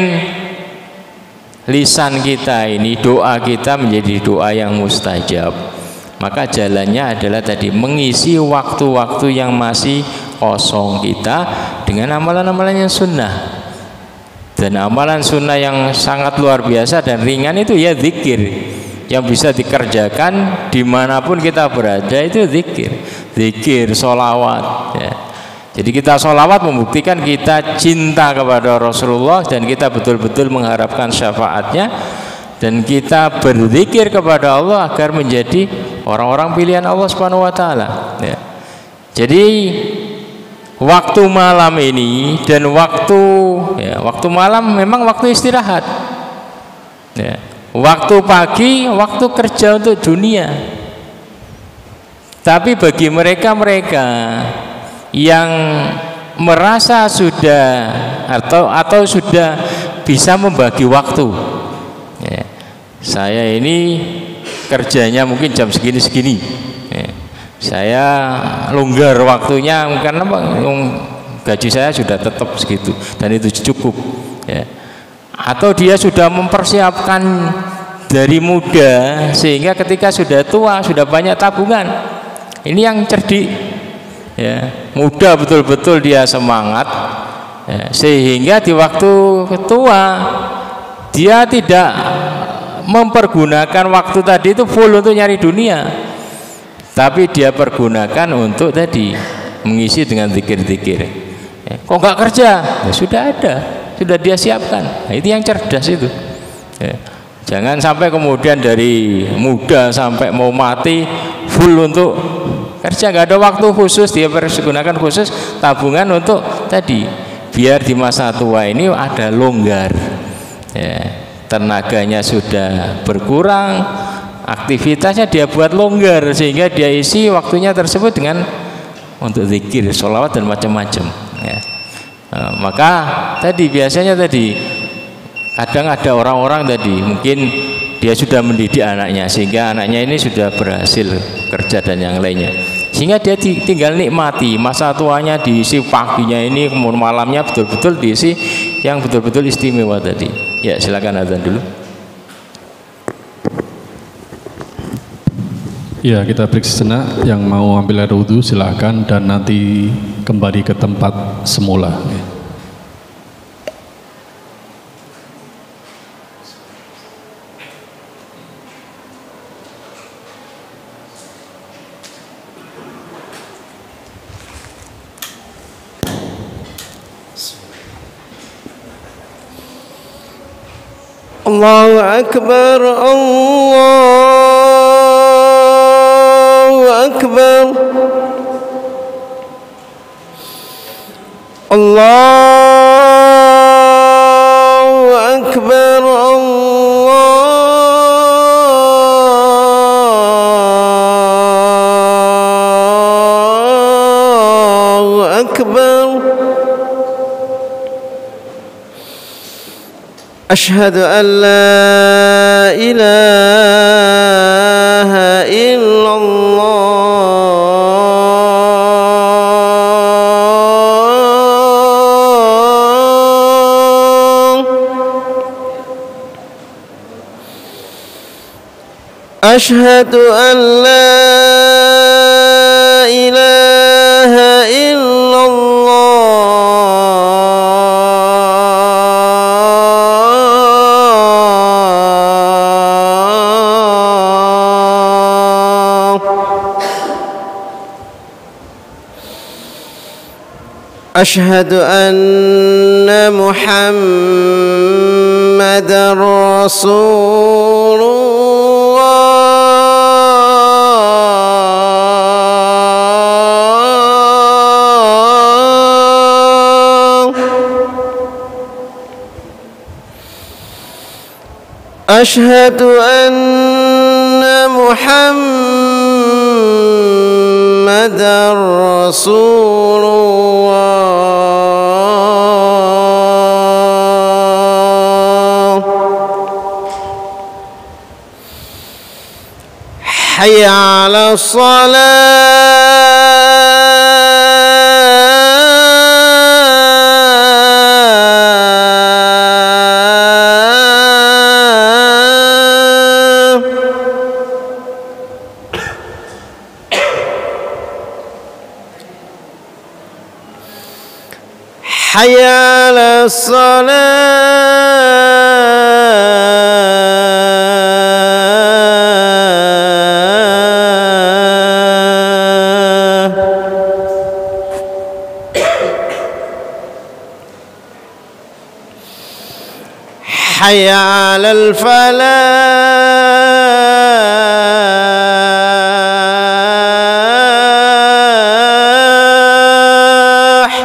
lisan kita ini, doa kita menjadi doa yang mustajab, maka jalannya adalah tadi mengisi waktu-waktu yang masih kosong kita dengan amalan-amalan yang sunnah. Dan amalan sunnah yang sangat luar biasa dan ringan itu ya zikir, yang bisa dikerjakan dimanapun kita berada, itu zikir, sholawat, ya. Jadi kita sholawat membuktikan kita cinta kepada Rasulullah dan kita betul-betul mengharapkan syafaatnya, dan kita berzikir kepada Allah agar menjadi orang-orang pilihan Allah Subhanahu wa taala, ya. Jadi waktu malam ini dan waktu malam memang waktu istirahat, ya. Waktu pagi waktu kerja untuk dunia. Tapi bagi mereka yang merasa sudah atau sudah bisa membagi waktu, ya. Saya ini kerjanya mungkin jam segini, ya. Saya longgar waktunya karena gaji saya sudah tetap segitu dan itu cukup, ya. Atau dia sudah mempersiapkan dari muda sehingga ketika sudah tua sudah banyak tabungan. Ini yang cerdik, ya. Muda betul-betul dia semangat, ya. Sehingga di waktu tua dia tidak mempergunakan waktu tadi itu full untuk nyari dunia, tapi dia pergunakan untuk tadi mengisi dengan zikir-zikir. Ya, kok nggak kerja? Ya, sudah ada, sudah dia siapkan. Nah, itu yang cerdas itu. Ya, jangan sampai kemudian dari muda sampai mau mati full untuk kerja, nggak ada waktu khusus, dia pergunakan khusus tabungan untuk tadi biar di masa tua ini ada longgar. Ya, tenaganya sudah berkurang, aktivitasnya dia buat longgar sehingga dia isi waktunya tersebut dengan untuk zikir, sholawat dan macam-macam, ya. Maka tadi biasanya kadang ada orang-orang tadi mungkin dia sudah mendidik anaknya sehingga anaknya ini sudah berhasil kerja dan yang lainnya, sehingga dia tinggal nikmati masa tuanya, diisi paginya ini, kemudian malamnya betul-betul diisi yang betul-betul istimewa tadi. Ya, silakan azan dulu. Ya, kita break sejenak. Yang mau ambil air wudhu silakan, dan nanti kembali ke tempat semula. Allahu Akbar, Allahu Akbar, Allahu Akbar, Allahu Akbar. Asyhadu an la ilaha illallah. Asyhadu an la ilaha illallah. أشهد أن محمدًا رسول الله أشهد أن محمدًا رسول الله حي على الصلاة حي على الصلاة حي على الفلاح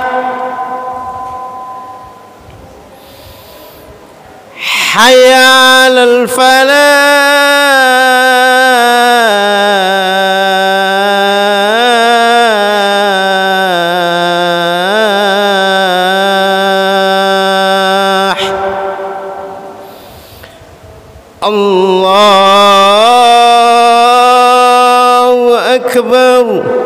حي على الفلاح الله أكبر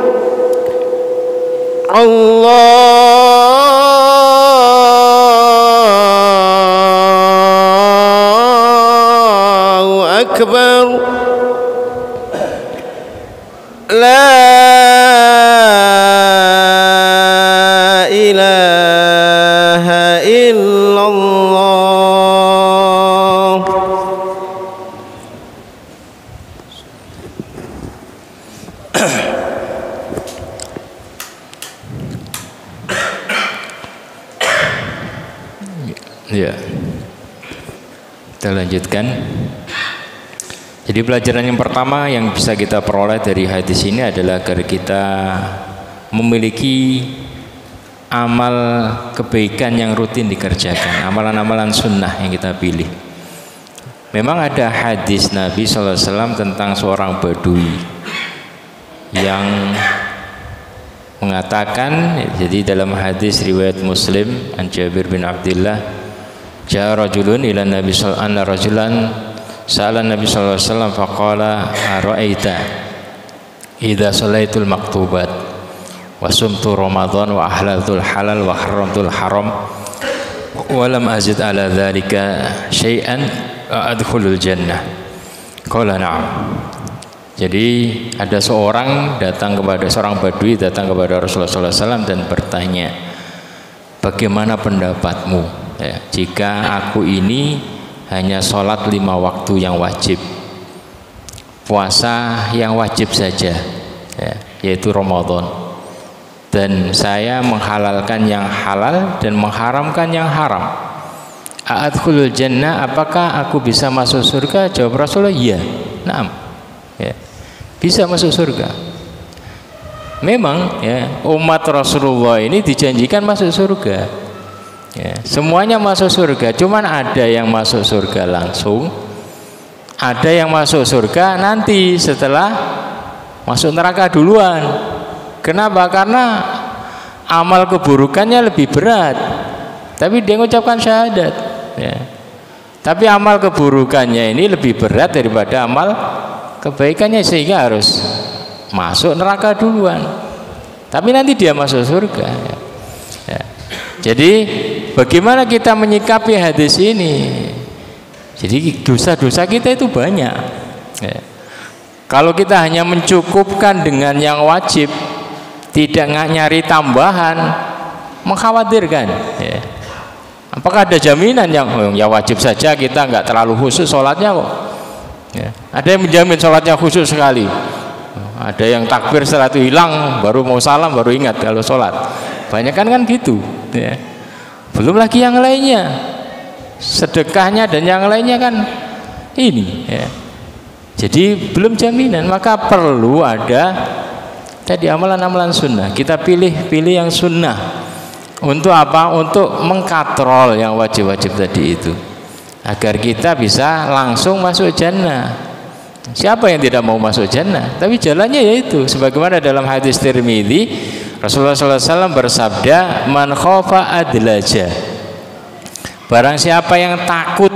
الله أكبر لا إله إلا الله Ya, kita lanjutkan. Jadi pelajaran yang pertama yang bisa kita peroleh dari hadis ini adalah agar kita memiliki amal kebaikan yang rutin dikerjakan, amalan-amalan sunnah yang kita pilih. Memang ada hadis Nabi SAW tentang seorang badui yang mengatakan, jadi dalam hadis riwayat Muslim an Jabir bin Abdullah, ja'a rajulun ila Nabi sallallahu alaihi rajulan sa'ala Nabi sallallahu alaihi wasallam faqala ara'aita idza sallaitul maktubat wa sumtu ramadan wa ahlaltul halal wa haramtul haram wa lam azid ala dzalika syai'an adkhulul jannah. Qala na'am. Jadi ada seorang badui datang kepada Rasulullah SAW dan bertanya, bagaimana pendapatmu ya, jika aku ini hanya sholat 5 waktu yang wajib, puasa yang wajib saja ya, yaitu Ramadan, dan saya menghalalkan yang halal dan mengharamkan yang haram, a'adkhulul jannah, apakah aku bisa masuk surga? Jawab Rasulullah, iya, na'am ya, bisa masuk surga. Memang ya, umat Rasulullah ini dijanjikan masuk surga ya, semuanya masuk surga, cuman ada yang masuk surga langsung, ada yang masuk surga nanti setelah masuk neraka duluan. Kenapa? Karena amal keburukannya lebih berat, tapi dia mengucapkan syahadat ya. Tapi amal keburukannya ini lebih berat daripada amal kebaikannya, sehingga harus masuk neraka duluan, tapi nanti dia masuk surga ya. Ya. Jadi bagaimana kita menyikapi hadis ini? Jadi dosa-dosa kita itu banyak ya. Kalau kita hanya mencukupkan dengan yang wajib, tidak nyari tambahan, mengkhawatirkan ya. Apakah ada jaminan yang ya wajib saja kita nggak terlalu khusus sholatnya kok ya. Ada yang menjamin sholatnya khusus sekali, ada yang takbir setelah itu hilang, baru mau salam baru ingat kalau sholat. banyak kan gitu ya. Belum lagi yang lainnya, sedekahnya dan yang lainnya kan ini ya. Jadi belum jaminan, maka perlu ada tadi amalan-amalan sunnah. Kita pilih yang sunnah. Untuk apa? Untuk mengkatrol yang wajib-wajib tadi itu, agar kita bisa langsung masuk jannah. Siapa yang tidak mau masuk jannah? Tapi jalannya yaitu sebagaimana dalam hadis Tirmidzi, Rasulullah SAW bersabda, man khofa adlaja, barang siapa yang takut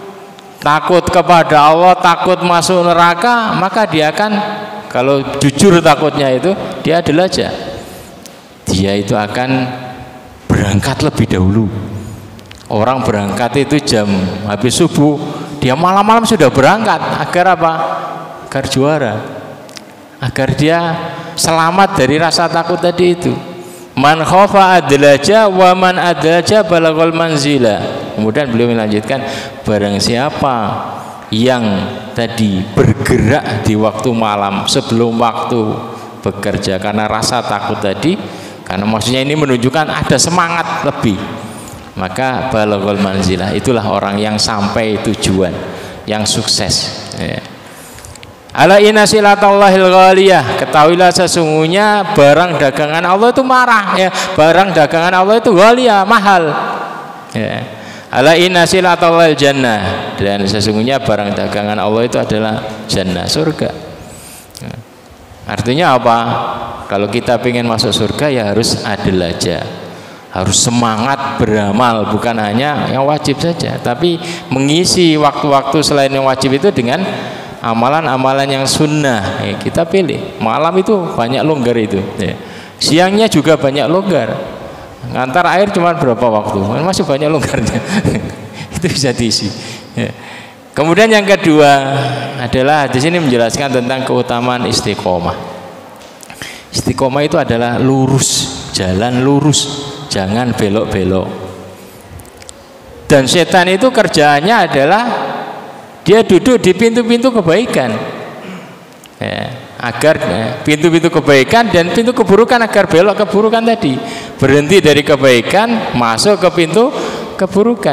kepada Allah, takut masuk neraka, maka dia akan, kalau jujur takutnya itu, dia adlaja, dia itu akan berangkat lebih dahulu. Orang berangkat itu jam habis subuh, dia malam-malam sudah berangkat. Agar apa? Agar juara, agar dia selamat dari rasa takut tadi itu. Man khofa adlaja wa man adlaja balaghal manzila. Kemudian beliau melanjutkan, barang siapa yang tadi bergerak di waktu malam sebelum waktu bekerja karena rasa takut tadi, karena maksudnya ini menunjukkan ada semangat lebih, maka balaghal manzilah, itulah orang yang sampai tujuan, yang sukses ya. Ala inna silatallahil ghaliyah, ketahuilah sesungguhnya barang dagangan Allah itu marah ya, barang dagangan Allah itu ghaliyah, mahal ya. Ala inna silatallahil jannah, dan sesungguhnya barang dagangan Allah itu adalah jannah, surga ya. Artinya apa? Kalau kita ingin masuk surga ya harus adil aja, harus semangat beramal, bukan hanya yang wajib saja, tapi mengisi waktu-waktu selain yang wajib itu dengan amalan-amalan yang sunnah ya. Kita pilih, malam itu banyak longgar itu ya. Siangnya juga banyak longgar, ngantar air cuma berapa waktu, masih banyak longgarnya itu bisa diisi ya. Kemudian yang kedua adalah hadis ini menjelaskan tentang keutamaan istiqomah. Istiqomah itu adalah lurus, jalan lurus, jangan belok-belok. Dan setan itu kerjaannya adalah dia duduk di pintu-pintu kebaikan ya, agar pintu-pintu kebaikan dan pintu keburukan, agar belok keburukan tadi, berhenti dari kebaikan masuk ke pintu keburukan.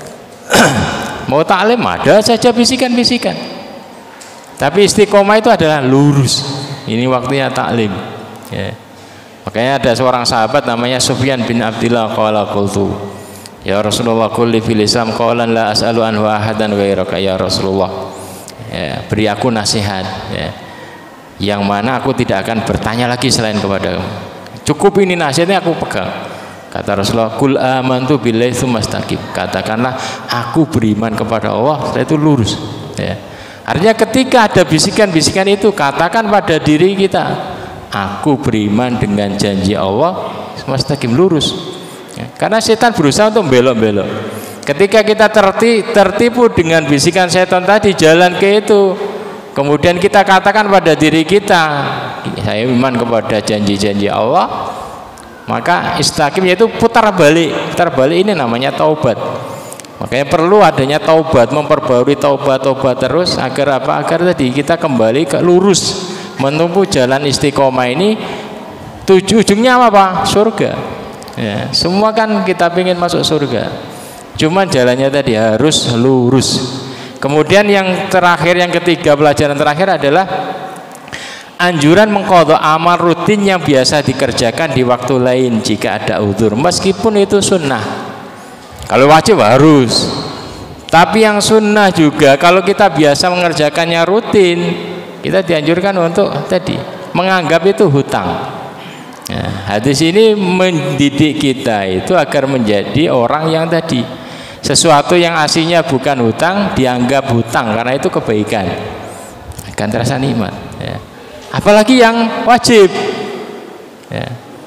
Mau taklim ada saja bisikan-bisikan, tapi istiqomah itu adalah lurus, ini waktunya taklim ya. Makanya ada seorang sahabat namanya Sufyan bin Abdillah, qala qultu ya Rasulullah kulli fil Islam qaulan la as'alu anhu ahadan ghairaka ya Rasulullah ya, beri aku nasihat ya, yang mana aku tidak akan bertanya lagi selain kepadamu, cukup ini nasihatnya aku pegang. Kata Rasulullah, kul amantu billahi tsumma istaqim, katakanlah aku beriman kepada Allah, setelah itu lurus ya. Artinya ketika ada bisikan-bisikan itu, katakan pada diri kita, aku beriman dengan janji Allah, tsumma istaqim, lurus ya. Karena setan berusaha untuk belok-belok. Ketika kita tertipu dengan bisikan setan tadi, jalan ke itu, kemudian kita katakan pada diri kita, saya iman kepada janji-janji Allah, maka istaqim yaitu putar balik. Putar balik ini namanya taubat. Makanya perlu adanya taubat, memperbarui taubat terus, agar apa? Agar tadi kita kembali ke lurus, menempuh jalan istiqomah ini. Ujungnya apa? Surga ya. Semua kan kita ingin masuk surga, cuman jalannya tadi harus lurus. Kemudian yang terakhir, yang ketiga, pelajaran terakhir adalah anjuran mengqadha amal rutin yang biasa dikerjakan di waktu lain jika ada udzur, meskipun itu sunnah. Kalau wajib harus, tapi yang sunnah juga kalau kita biasa mengerjakannya rutin, kita dianjurkan untuk tadi menganggap itu hutang. Nah, hadis ini mendidik kita itu agar menjadi orang yang tadi sesuatu yang aslinya bukan hutang dianggap hutang, karena itu kebaikan, akan terasa nikmat ya. Apalagi yang wajib ya.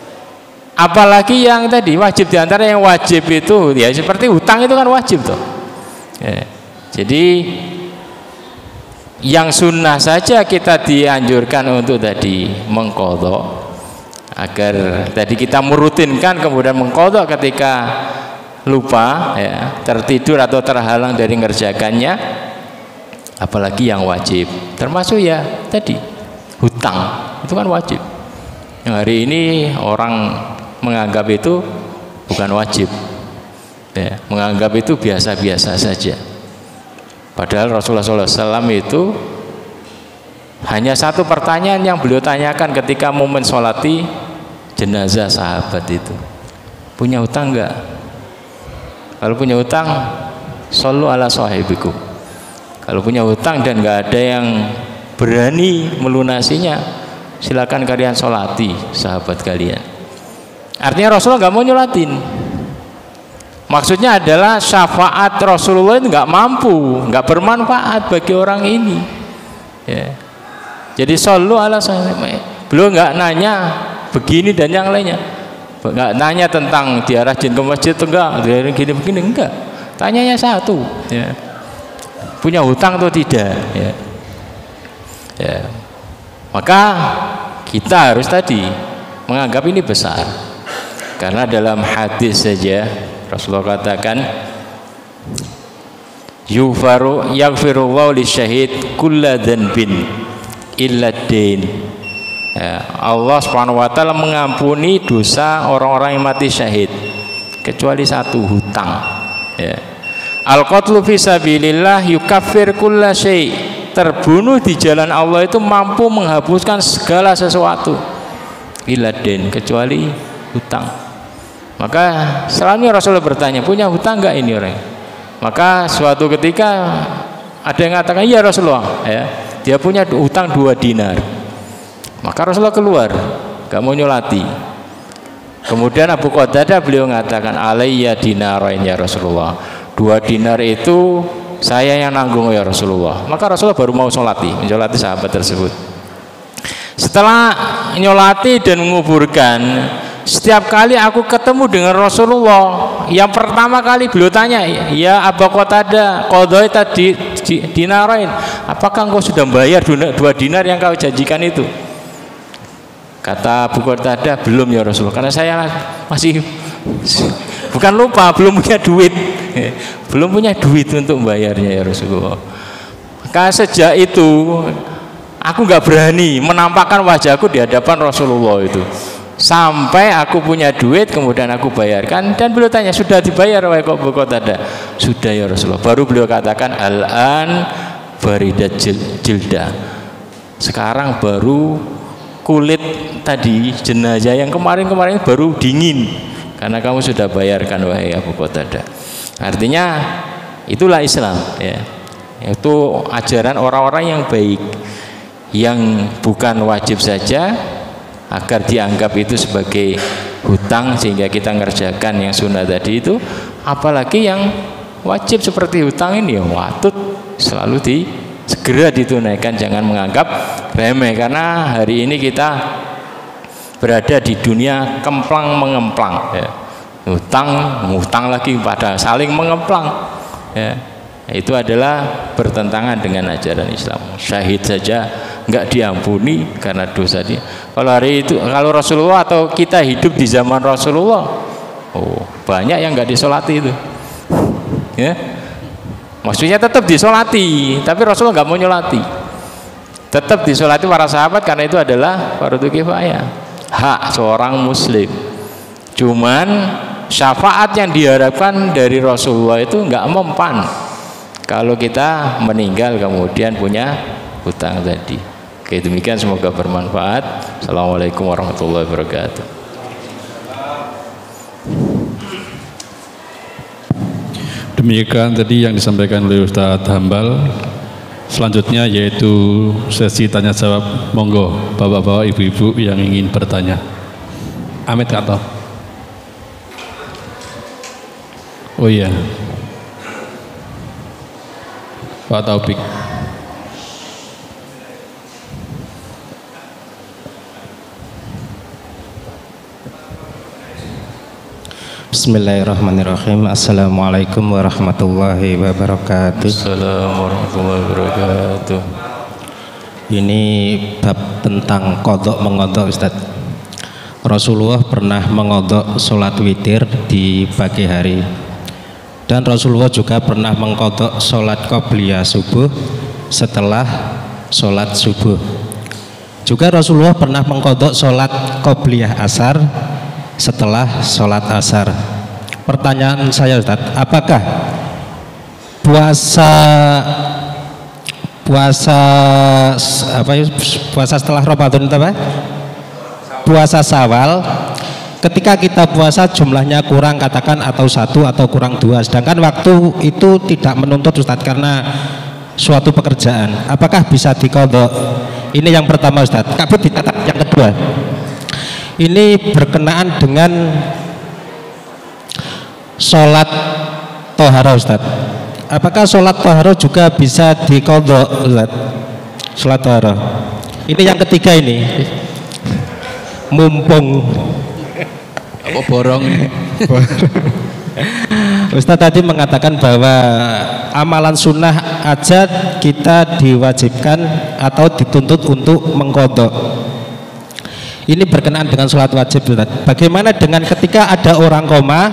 Apalagi yang tadi wajib, diantara yang wajib itu ya seperti hutang itu kan wajib tuh ya. Jadi yang sunnah saja kita dianjurkan untuk tadi mengqadha, agar tadi kita merutinkan kemudian mengqadha ketika lupa ya, tertidur atau terhalang dari mengerjakannya. Apalagi yang wajib, termasuk ya tadi hutang, itu kan wajib. Yang hari ini orang menganggap itu bukan wajib, ya, menganggap itu biasa-biasa saja. Padahal Rasulullah SAW itu hanya satu pertanyaan yang beliau tanyakan ketika mau mensolati jenazah sahabat itu, punya hutang enggak? Kalau punya hutang, shollu ala sahibikum. Kalau punya hutang dan enggak ada yang berani melunasinya, silakan kalian solati sahabat kalian. Artinya Rasulullah nggak mau nyolatin. Maksudnya adalah syafaat Rasulullah itu nggak mampu, nggak bermanfaat bagi orang ini. Ya. Jadi shollu ala sahibikum. Beliau nggak nanya begini dan yang lainnya, nggak nanya tentang dia rajin ke masjid enggak, dia gini-begini enggak. Tanyanya satu, ya. Punya hutang atau tidak, ya. Ya. Maka kita harus tadi menganggap ini besar, karena dalam hadis saja Rasulullah katakan yaghfirullahu lisyahid kulla dzanbin illa din. Ya, Allah Subhanahu wa taala mengampuni dosa orang-orang yang mati syahid kecuali satu, hutang, ya. Al-qatlu fi sabilillah yukaffir kulla syai'. Terbunuh di jalan Allah itu mampu menghapuskan segala sesuatu, iladin, kecuali hutang. Maka selalu Rasulullah bertanya, punya hutang enggak ini orang? Maka suatu ketika ada yang mengatakan, iya Rasulullah, ya, dia punya hutang 2 dinar. Maka Rasulullah keluar, enggak mau nyolati. Kemudian Abu Qatadah beliau mengatakan, alayya dinarain ya Rasulullah, 2 dinar itu saya yang nanggung ya Rasulullah. Maka Rasulullah baru mau menyolati sahabat tersebut. Setelah nyolati dan menguburkan, setiap kali aku ketemu dengan Rasulullah, yang pertama kali beliau tanya, ya Abu Qatadah, qadaita dinarain, apakah engkau sudah membayar 2 dinar yang kau janjikan itu? Kata Abu Qatadah, belum ya Rasulullah, karena saya masih bukan lupa, belum punya duit, belum punya duit untuk membayarnya ya Rasulullah. Maka sejak itu aku nggak berani menampakkan wajahku di hadapan Rasulullah itu, sampai aku punya duit kemudian aku bayarkan. Dan beliau tanya, sudah dibayar wahai Abu Qatadah? Sudah ya Rasulullah. Baru beliau katakan, al-an baridat jildah, sekarang baru kulit tadi jenazah yang kemarin-kemarin baru dingin karena kamu sudah bayarkan wahai Abu Qatadah. Artinya itulah Islam, ya. Itu ajaran orang-orang yang baik, yang bukan wajib saja agar dianggap itu sebagai hutang sehingga kita ngerjakan yang sunnah tadi itu, apalagi yang wajib seperti hutang ini ya watut selalu segera ditunaikan, jangan menganggap remeh. Karena hari ini kita berada di dunia kemplang mengemplang, ya. Hutang lagi pada saling mengemplang, ya. Itu adalah bertentangan dengan ajaran Islam. Syahid saja nggak diampuni karena dosa dia. Kalau Rasulullah atau kita hidup di zaman Rasulullah, oh banyak yang nggak disolati itu, ya. Maksudnya tetap disolati, tapi Rasulullah nggak mau nyolati. Tetap disolati para sahabat karena itu adalah fardhu kifayah, hak seorang muslim. Cuman syafaat yang diharapkan dari Rasulullah itu nggak mempan kalau kita meninggal kemudian punya hutang tadi. Oke, demikian, semoga bermanfaat. Assalamualaikum warahmatullahi wabarakatuh. Demikian tadi yang disampaikan oleh Ustadz Hambal. Selanjutnya yaitu sesi tanya jawab. Monggo bapak-bapak, ibu-ibu yang ingin bertanya. Amit kata. Oh iya, Pak Taufik. Bismillahirrahmanirrahim. Assalamualaikum warahmatullahi wabarakatuh. Assalamualaikum warahmatullahi wabarakatuh. Ini bab tentang qadha mengodok, Ustaz. Rasulullah pernah mengodok sholat witir di pagi hari, dan Rasulullah juga pernah mengkodok sholat qobliyah subuh setelah sholat subuh. Juga Rasulullah pernah mengkodok sholat qobliyah asar setelah sholat asar. Pertanyaan saya Ustaz, apakah puasa setelah Ramadan itu apa? Puasa Syawal, ketika kita puasa jumlahnya kurang katakan atau 1 atau kurang 2, sedangkan waktu itu tidak menuntut Ustaz karena suatu pekerjaan, apakah bisa diqadha? Ini yang pertama Ustaz. Kabut dicatat. Yang kedua, ini berkenaan dengan sholat tohara Ustaz. Apakah sholat tohara juga bisa diqadha Ustaz? Sholat tohara. Ini yang ketiga ini. Mumpung apa borong Ustaz tadi mengatakan bahwa amalan sunnah aja kita diwajibkan atau dituntut untuk mengqadha. Ini berkenaan dengan sholat wajib Ustaz. Bagaimana dengan ketika ada orang koma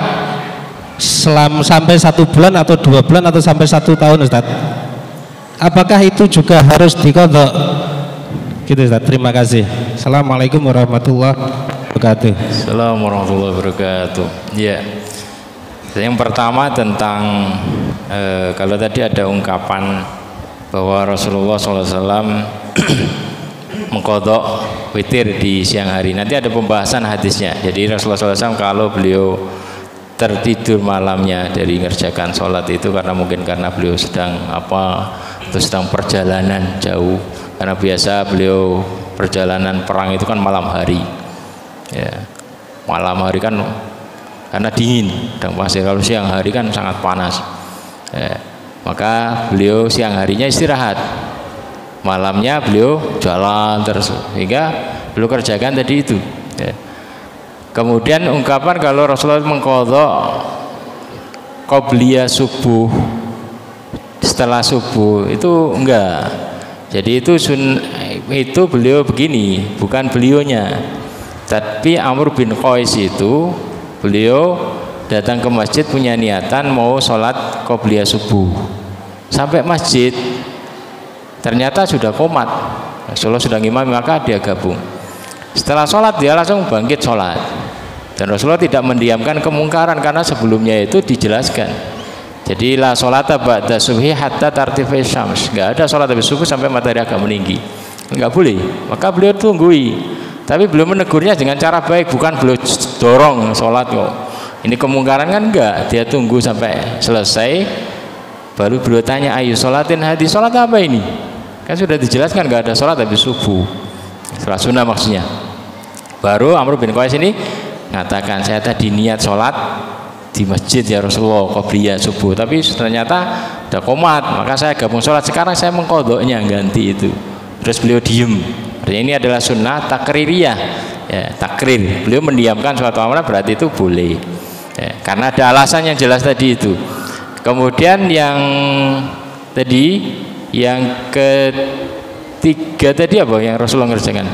sampai 1 bulan atau 2 bulan atau sampai 1 tahun Ustaz? Apakah itu juga harus diqadha? Gitu Ustaz. Terima kasih. Assalamualaikum warahmatullahi wabarakatuh. Assalamualaikum warahmatullahi wabarakatuh. Ya. Yang pertama tentang kalau tadi ada ungkapan bahwa Rasulullah SAW mengqadha witir di siang hari. Nanti ada pembahasan hadisnya. Jadi Rasulullah SAW kalau beliau tertidur malamnya dari mengerjakan sholat itu karena beliau sedang atau sedang perjalanan jauh. Karena biasa beliau perjalanan perang itu kan malam hari, ya. Malam hari kan karena dingin dan pasir. Kalau siang hari kan sangat panas, ya. Maka beliau siang harinya istirahat, malamnya beliau jalan terus sehingga beliau kerjakan tadi itu, ya. Kemudian ungkapan kalau Rasulullah mengqadha qobliyah subuh setelah subuh itu enggak. Jadi itu beliau begini, bukan beliaunya, tapi Amr bin Qais itu beliau datang ke masjid punya niatan mau sholat qobliyah subuh. Sampai masjid ternyata sudah qomat, Rasulullah sudah ngimam, maka dia gabung. Setelah sholat dia langsung bangkit sholat, dan Rasulullah tidak mendiamkan kemungkaran karena sebelumnya itu dijelaskan. Jadi la sholata ba'da subhi hatta tartifi syams. Enggak ada sholat habis subuh sampai matahari agak meninggi. Enggak boleh. Maka beliau tunggui. Tapi beliau menegurnya dengan cara baik, bukan beliau dorong sholat kok. Ini kemungkaran kan enggak. Dia tunggu sampai selesai baru beliau tanya, ayu sholatin hadi, sholat apa ini? Kan sudah dijelaskan enggak ada sholat habis subuh. Sholat sunnah maksudnya. Baru Amr bin Qais ini mengatakan, saya tadi niat sholat di masjid ya Rasulullah qobliyah subuh, tapi ternyata ada qomat, maka saya gabung sholat. Sekarang saya mengqadhanya, ganti itu. Terus beliau diem. Artinya ini adalah sunnah takririyah, ya, takrir. Beliau mendiamkan suatu amalan berarti itu boleh, ya, karena ada alasan yang jelas tadi itu. Kemudian yang tadi yang ketiga tadi apa yang Rasulullah ngerjakan?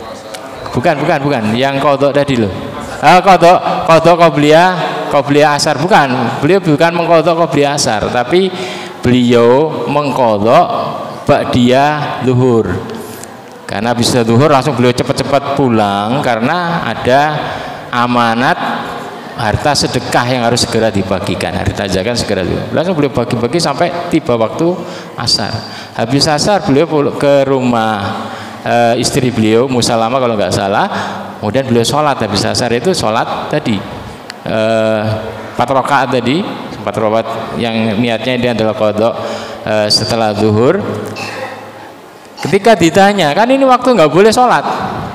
Bukan yang qadha tadi loh. Qadha qobliyah asar, bukan. Beliau bukan mengqadha qobliyah asar, tapi beliau mengqadha ba'diyah zuhur. Karena habis zuhur langsung beliau cepat-cepat pulang karena ada amanat harta sedekah yang harus segera dibagikan, harta zakat segera dibagikan. Langsung beliau bagi-bagi sampai tiba waktu asar. Habis asar beliau ke rumah istri beliau Musalamah kalau nggak salah. Kemudian beliau sholat habis asar, itu sholat tadi 4 rakaat tadi, 4 rakaat yang niatnya ini adalah qadha setelah zuhur. Ketika ditanya, kan ini waktu nggak boleh sholat,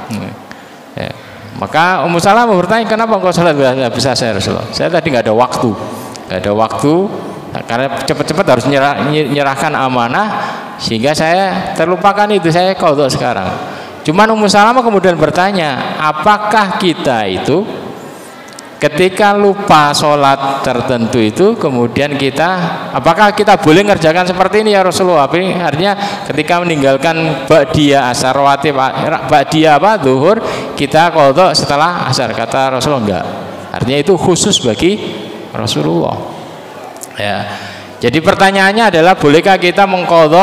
ya. Maka Ummu Salamah bertanya, kenapa engkau sholat habis asar Rasulullah? Saya tadi nggak ada waktu, karena cepat-cepat harus menyerahkan amanah, sehingga saya terlupakan itu, saya qadha sekarang. Cuman Ummu Salamah kemudian bertanya, apakah kita itu ketika lupa sholat tertentu itu kemudian apakah kita boleh ngerjakan seperti ini ya Rasulullah? Artinya ketika meninggalkan ba'diyah asar rawatib, ba'diyah zuhur, kita qadha setelah asar. Kata Rasulullah enggak. Artinya itu khusus bagi Rasulullah, ya. Jadi pertanyaannya adalah, bolehkah kita mengqadha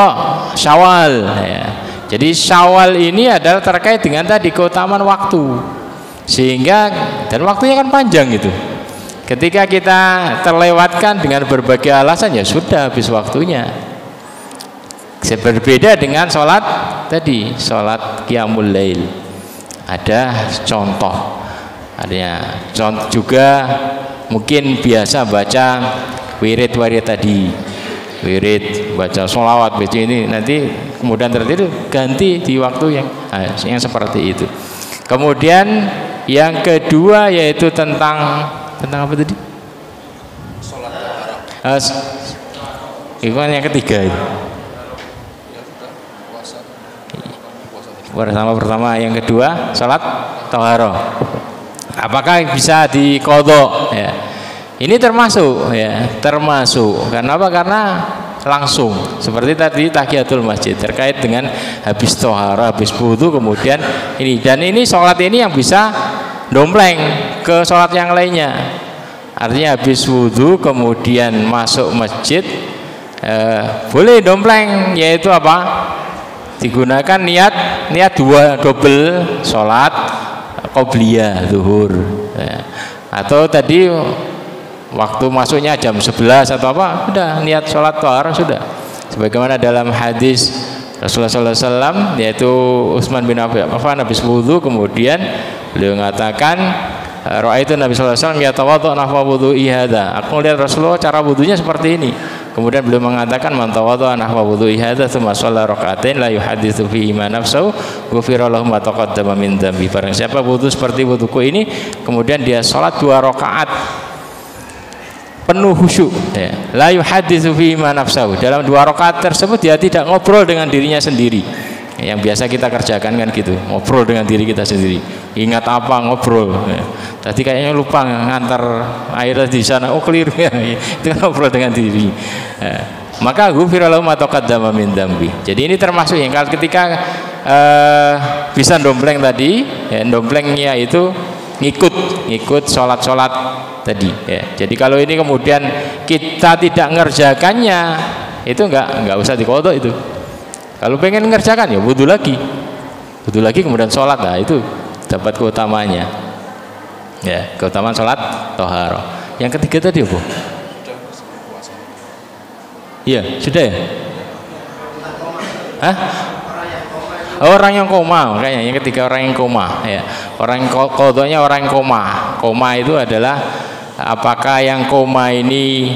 Syawal, ya. Jadi Syawal ini adalah terkait dengan tadi keutamaan waktu. Sehingga dan waktunya kan panjang gitu. Ketika kita terlewatkan dengan berbagai alasan, ya sudah habis waktunya. Berbeda dengan sholat tadi, sholat qiyamul lail. Ada contoh, contoh juga mungkin biasa baca wirid tadi, wirid baca sholawat baca ini, nanti kemudian tertidur, ganti di waktu yang seperti itu. Kemudian yang kedua yaitu tentang apa tadi? Sholat itu kan yang ketiga itu. Pertama, yang kedua sholat taharah. Apakah bisa diqadha? Ya. Ini termasuk Karena apa? Karena langsung seperti tadi tahiyatul masjid terkait dengan habis taharah, habis wudu, kemudian ini, dan ini sholat ini yang bisa dompleng ke sholat yang lainnya. Artinya habis wudu kemudian masuk masjid, boleh dompleng, yaitu apa? Digunakan niat double sholat qobliyah zuhur, ya. Atau tadi waktu masuknya jam 11 atau apa, udah niat sholat taharah sudah. Sebagaimana dalam hadis Rasulullah SAW, yaitu Utsman bin Affan habis wudu kemudian beliau mengatakan, ra'aitu Nabi sallallahu alaihi wasallam yatawaddo nahwa wudu'i hadza. Aku lihat Rasulullah cara wudunya seperti ini. Kemudian beliau mengatakan, man tawaddo nahwa wudu'i hadza tsumma shalla rak'atain la yuhadditsu fihi ma nafsuhu ghufira lahu ma taqaddama min dzambi. Barang siapa wudu seperti wuduku ini, kemudian dia salat 2 rakaat penuh khusyuk, ya. La yuhadditsu fihi ma nafsuhu. Dalam 2 rakaat tersebut dia tidak ngobrol dengan dirinya sendiri. Yang biasa kita kerjakan kan gitu, ngobrol dengan diri kita sendiri. Ingat apa ngobrol, ya. Tadi kayaknya lupa ngantar air di sana, oh keliru ya. Itu kan ngobrol dengan diri, ya. Maka ghufira lahu ma taqaddama min dzambi. Jadi ini termasuk yang kalau ketika bisa dompleng tadi, ya, domplengnya itu ngikut sholat tadi, ya. Jadi kalau ini kemudian kita tidak ngerjakannya, itu enggak usah diqadha itu. Kalau pengen ngerjakan ya wudu lagi kemudian sholat, nah itu dapat keutamaannya, ya, keutamaan sholat taharah. Yang ketiga tadi apa? Iya, sudah ya? Hah? Orang yang koma, makanya yang ketiga orang yang koma, ya. Orang yang qadhanya orang yang koma. Koma itu adalah apakah yang koma ini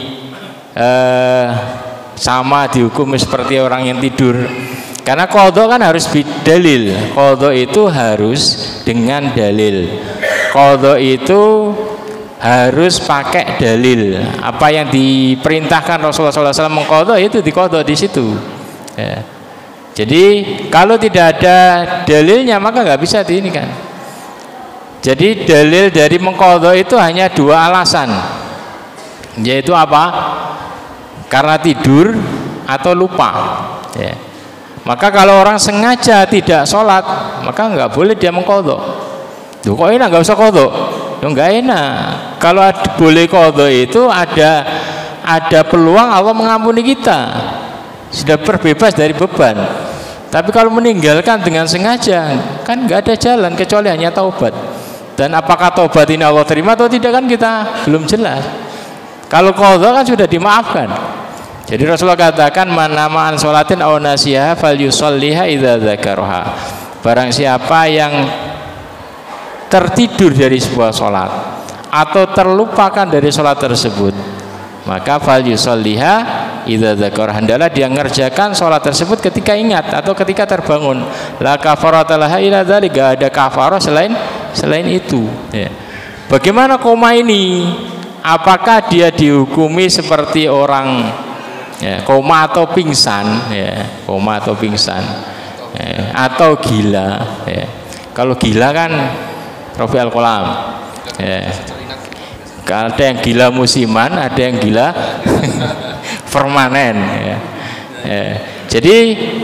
sama dihukum seperti orang yang tidur. Karena qadha kan harus bidalil. Qadha itu harus dengan dalil. Qadha itu harus pakai dalil. Apa yang diperintahkan Rasulullah SAW mengqadha itu diqadha di situ, ya. Jadi kalau tidak ada dalilnya maka nggak bisa diinikan. Jadi dalil dari mengqadha itu hanya 2 alasan, yaitu apa? Karena tidur atau lupa, ya. Maka kalau orang sengaja tidak sholat, maka nggak boleh dia mengqadha. Loh, kok enak nggak usah qadha? Loh, nggak enak. Kalau boleh qadha itu ada peluang Allah mengampuni kita, sudah terbebas dari beban. Tapi kalau meninggalkan dengan sengaja, kan nggak ada jalan kecuali hanya taubat. Dan apakah taubat ini Allah terima atau tidak kan kita belum jelas. Kalau qadha kan sudah dimaafkan. Jadi Rasulullah katakan, man nama an sholatin aw nasiha falyusalliha idza dzakaraha. Barang siapa yang tertidur dari sebuah sholat atau terlupakan dari sholat tersebut, maka falyusalliha idza dzakaraha. Hendaklah dia mengerjakan sholat tersebut ketika ingat atau ketika terbangun. La kafarata laha illa dzalik. Enggak ada kafarah selain itu, ya. Bagaimana koma ini? Apakah dia dihukumi seperti orang, ya, koma atau pingsan, ya, koma atau pingsan, ya, atau gila, ya. Kalau gila kan Rafi al-Qalam, ya. Ada yang gila musiman, ada yang gila permanen, ya. Ya. Jadi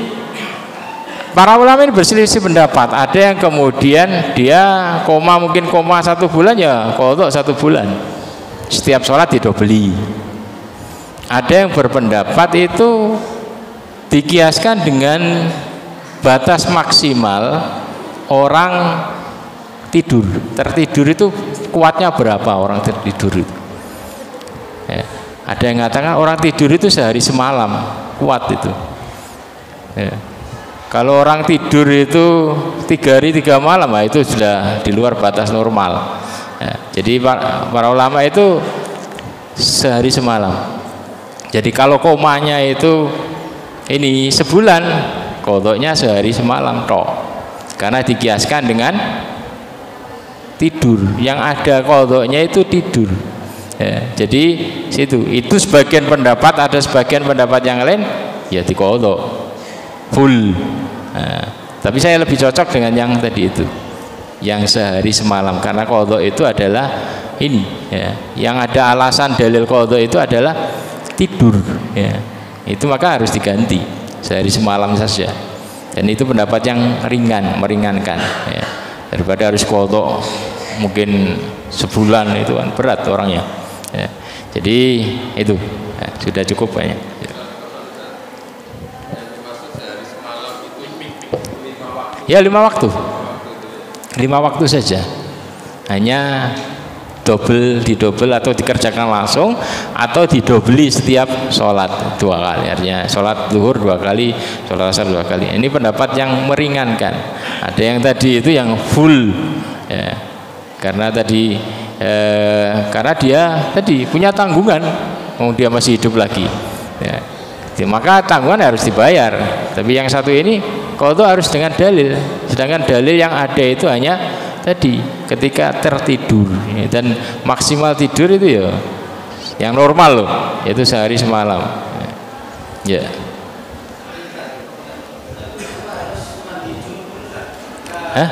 para ulama ini berselisih pendapat. Ada yang kemudian dia koma, mungkin koma 1 bulan, ya qadha 1 bulan, setiap sholat didobeli. Ada yang berpendapat itu dikiaskan dengan batas maksimal orang tertidur itu kuatnya berapa orang tertidur itu? Ya. Ada yang mengatakan orang tidur itu sehari semalam kuat itu. Ya. Kalau orang tidur itu 3 hari 3 malam, nah itu sudah di luar batas normal. Ya. Jadi para ulama itu sehari semalam. Jadi kalau komanya itu ini sebulan, qadha-nya sehari semalam tok. Karena dikiaskan dengan tidur. Yang ada qadha-nya itu tidur. Ya, jadi itu sebagian pendapat, ada sebagian pendapat yang lain ya diqadha full. Nah, tapi saya lebih cocok dengan yang tadi itu, yang sehari semalam, karena qadha itu adalah ini ya, yang ada alasan dalil qadha itu adalah tidur ya. Itu maka harus diganti sehari semalam saja. Dan itu pendapat yang meringankan ya. Daripada harus qadha mungkin sebulan, itu kan berat orangnya ya. Jadi itu ya, sudah cukup banyak ya. 5 waktu saja, hanya didobel atau dikerjakan langsung, atau didobeli setiap sholat 2 kali, artinya sholat zuhur 2 kali, sholat asar 2 kali. Ini pendapat yang meringankan. Ada yang tadi itu yang full ya, karena dia tadi punya tanggungan, dia masih hidup lagi ya. Maka tanggungan harus dibayar. Tapi yang satu ini qadha harus dengan dalil, sedangkan dalil yang ada itu hanya tadi ketika tertidur ya, dan maksimal tidur itu ya yang normal loh, yaitu sehari semalam ya. Hah?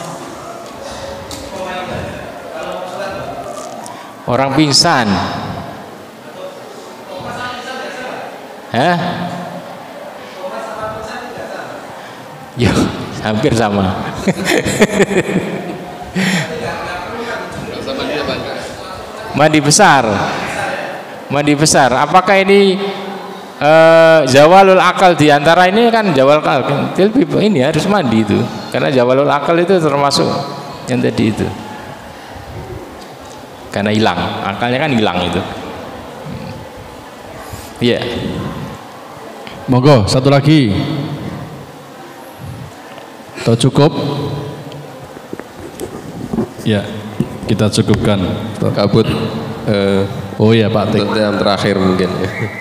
Orang pingsan. Hah? Ya, hampir sama. Mandi besar. Apakah ini zawalul akal diantara ini? Kan zawal akal ini harus mandi itu, karena zawalul akal itu termasuk yang tadi itu. Karena hilang, akalnya kan hilang itu. Iya. Monggo satu lagi. Atau cukup? Ya, kita cukupkan. Kabut. Oh ya Pak Tik. Untuk yang terakhir mungkin.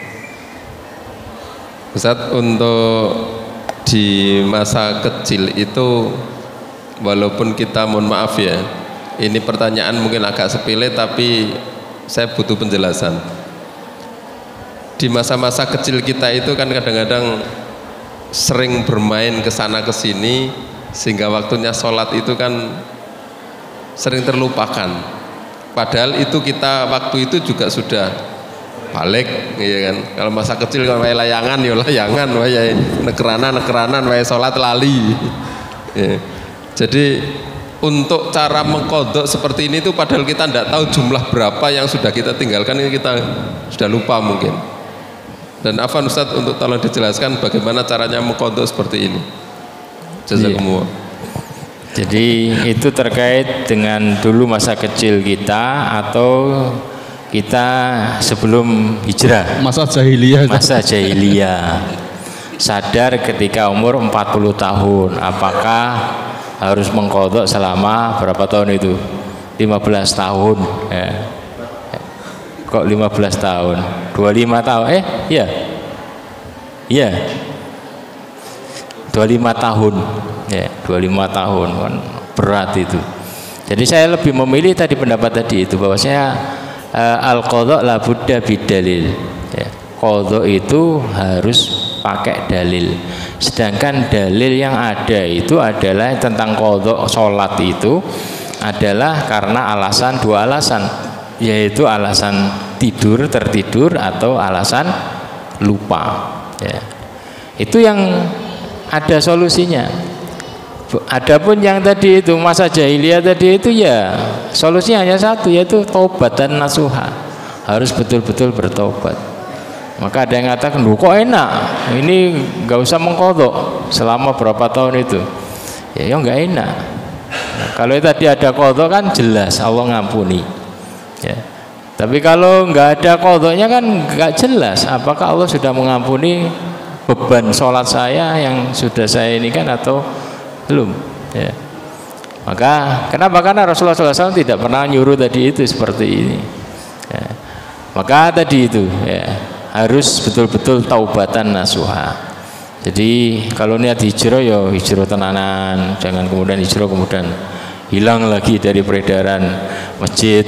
Ustaz, untuk di masa kecil itu, walaupun kita mohon maaf ya, ini pertanyaan mungkin agak sepele tapi saya butuh penjelasan. Di masa-masa kecil kita itu kan kadang-kadang sering bermain ke sana ke sini, sehingga waktunya sholat itu kan sering terlupakan. Padahal itu kita waktu itu juga sudah balik, ya kan. Kalau masa kecil kalau wae layangan ya layangan, wae nekeranan, wae sholat lali. Ya. Jadi untuk cara mengqadha seperti ini tuh padahal kita tidak tahu jumlah berapa yang sudah kita tinggalkan, ini kita sudah lupa mungkin. Dan Afwan Ustaz, untuk tolong dijelaskan bagaimana caranya mengqadha seperti ini. Jazakumullah. Jadi itu terkait dengan dulu masa kecil kita atau kita sebelum hijrah. Masa jahiliyah. Sadar ketika umur 40 tahun, apakah harus mengqadha selama berapa tahun itu? 15 tahun ya. Kok 15 tahun? 25 tahun? Iya. 25 tahun ya, 25 tahun kan berat itu. Jadi saya lebih memilih tadi pendapat tadi itu, bahwa saya al-qadha la budda bidalil ya. Qadha itu harus pakai dalil. Sedangkan dalil yang ada itu adalah tentang qadha sholat itu adalah karena dua alasan, yaitu alasan tertidur atau alasan lupa ya. Itu yang ada solusinya. Adapun yang tadi itu masa jahiliyah tadi itu ya solusinya hanya satu, yaitu taubat dan nasuha. Harus betul-betul bertobat. Maka ada yang mengatakan, kok enak, ini nggak usah mengqadha selama berapa tahun itu. Ya nggak enak. Kalau tadi ada qadha kan jelas Allah ngampuni. Ya. Tapi kalau nggak ada qadhanya kan nggak jelas apakah Allah sudah mengampuni beban sholat saya yang sudah saya ini kan atau belum. Ya. Maka kenapa? Karena Rasulullah SAW tidak pernah nyuruh tadi itu seperti ini. Ya. Maka tadi itu ya, harus betul-betul taubatan nasuha. Jadi kalau niat hijrah ya hijrah tenanan, jangan kemudian hijrah kemudian hilang lagi dari peredaran masjid.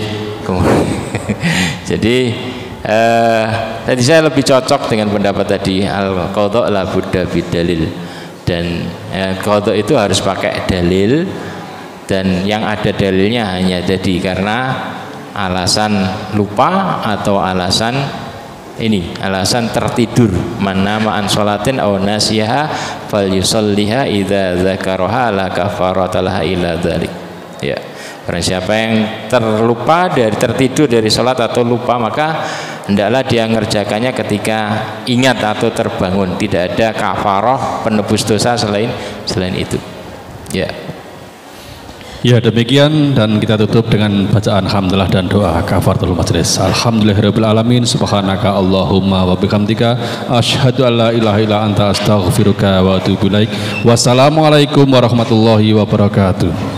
Jadi tadi saya lebih cocok dengan pendapat tadi al-qadha la budda bidalil, dan qadha itu harus pakai dalil, dan yang ada dalilnya hanya jadi karena alasan lupa atau alasan tertidur. Mana ma'an sholatin aw nasiha falyusalliha idza dzakaraha la kafarata laha illa dzalik. Ya. Karena siapa yang tertidur dari sholat atau lupa, maka hendaklah dia mengerjakannya ketika ingat atau terbangun. Tidak ada kafarah penebus dosa selain itu. Ya. Ya, demikian, dan kita tutup dengan bacaan hamdalah dan doa kafaratul majlis. Alhamdulillahirabbil alamin, subhanaka Allahumma wa bihamdika asyhadu an la ilaha illa anta astaghfiruka wa atubu ilaik. Wassalamualaikum warahmatullahi wabarakatuh.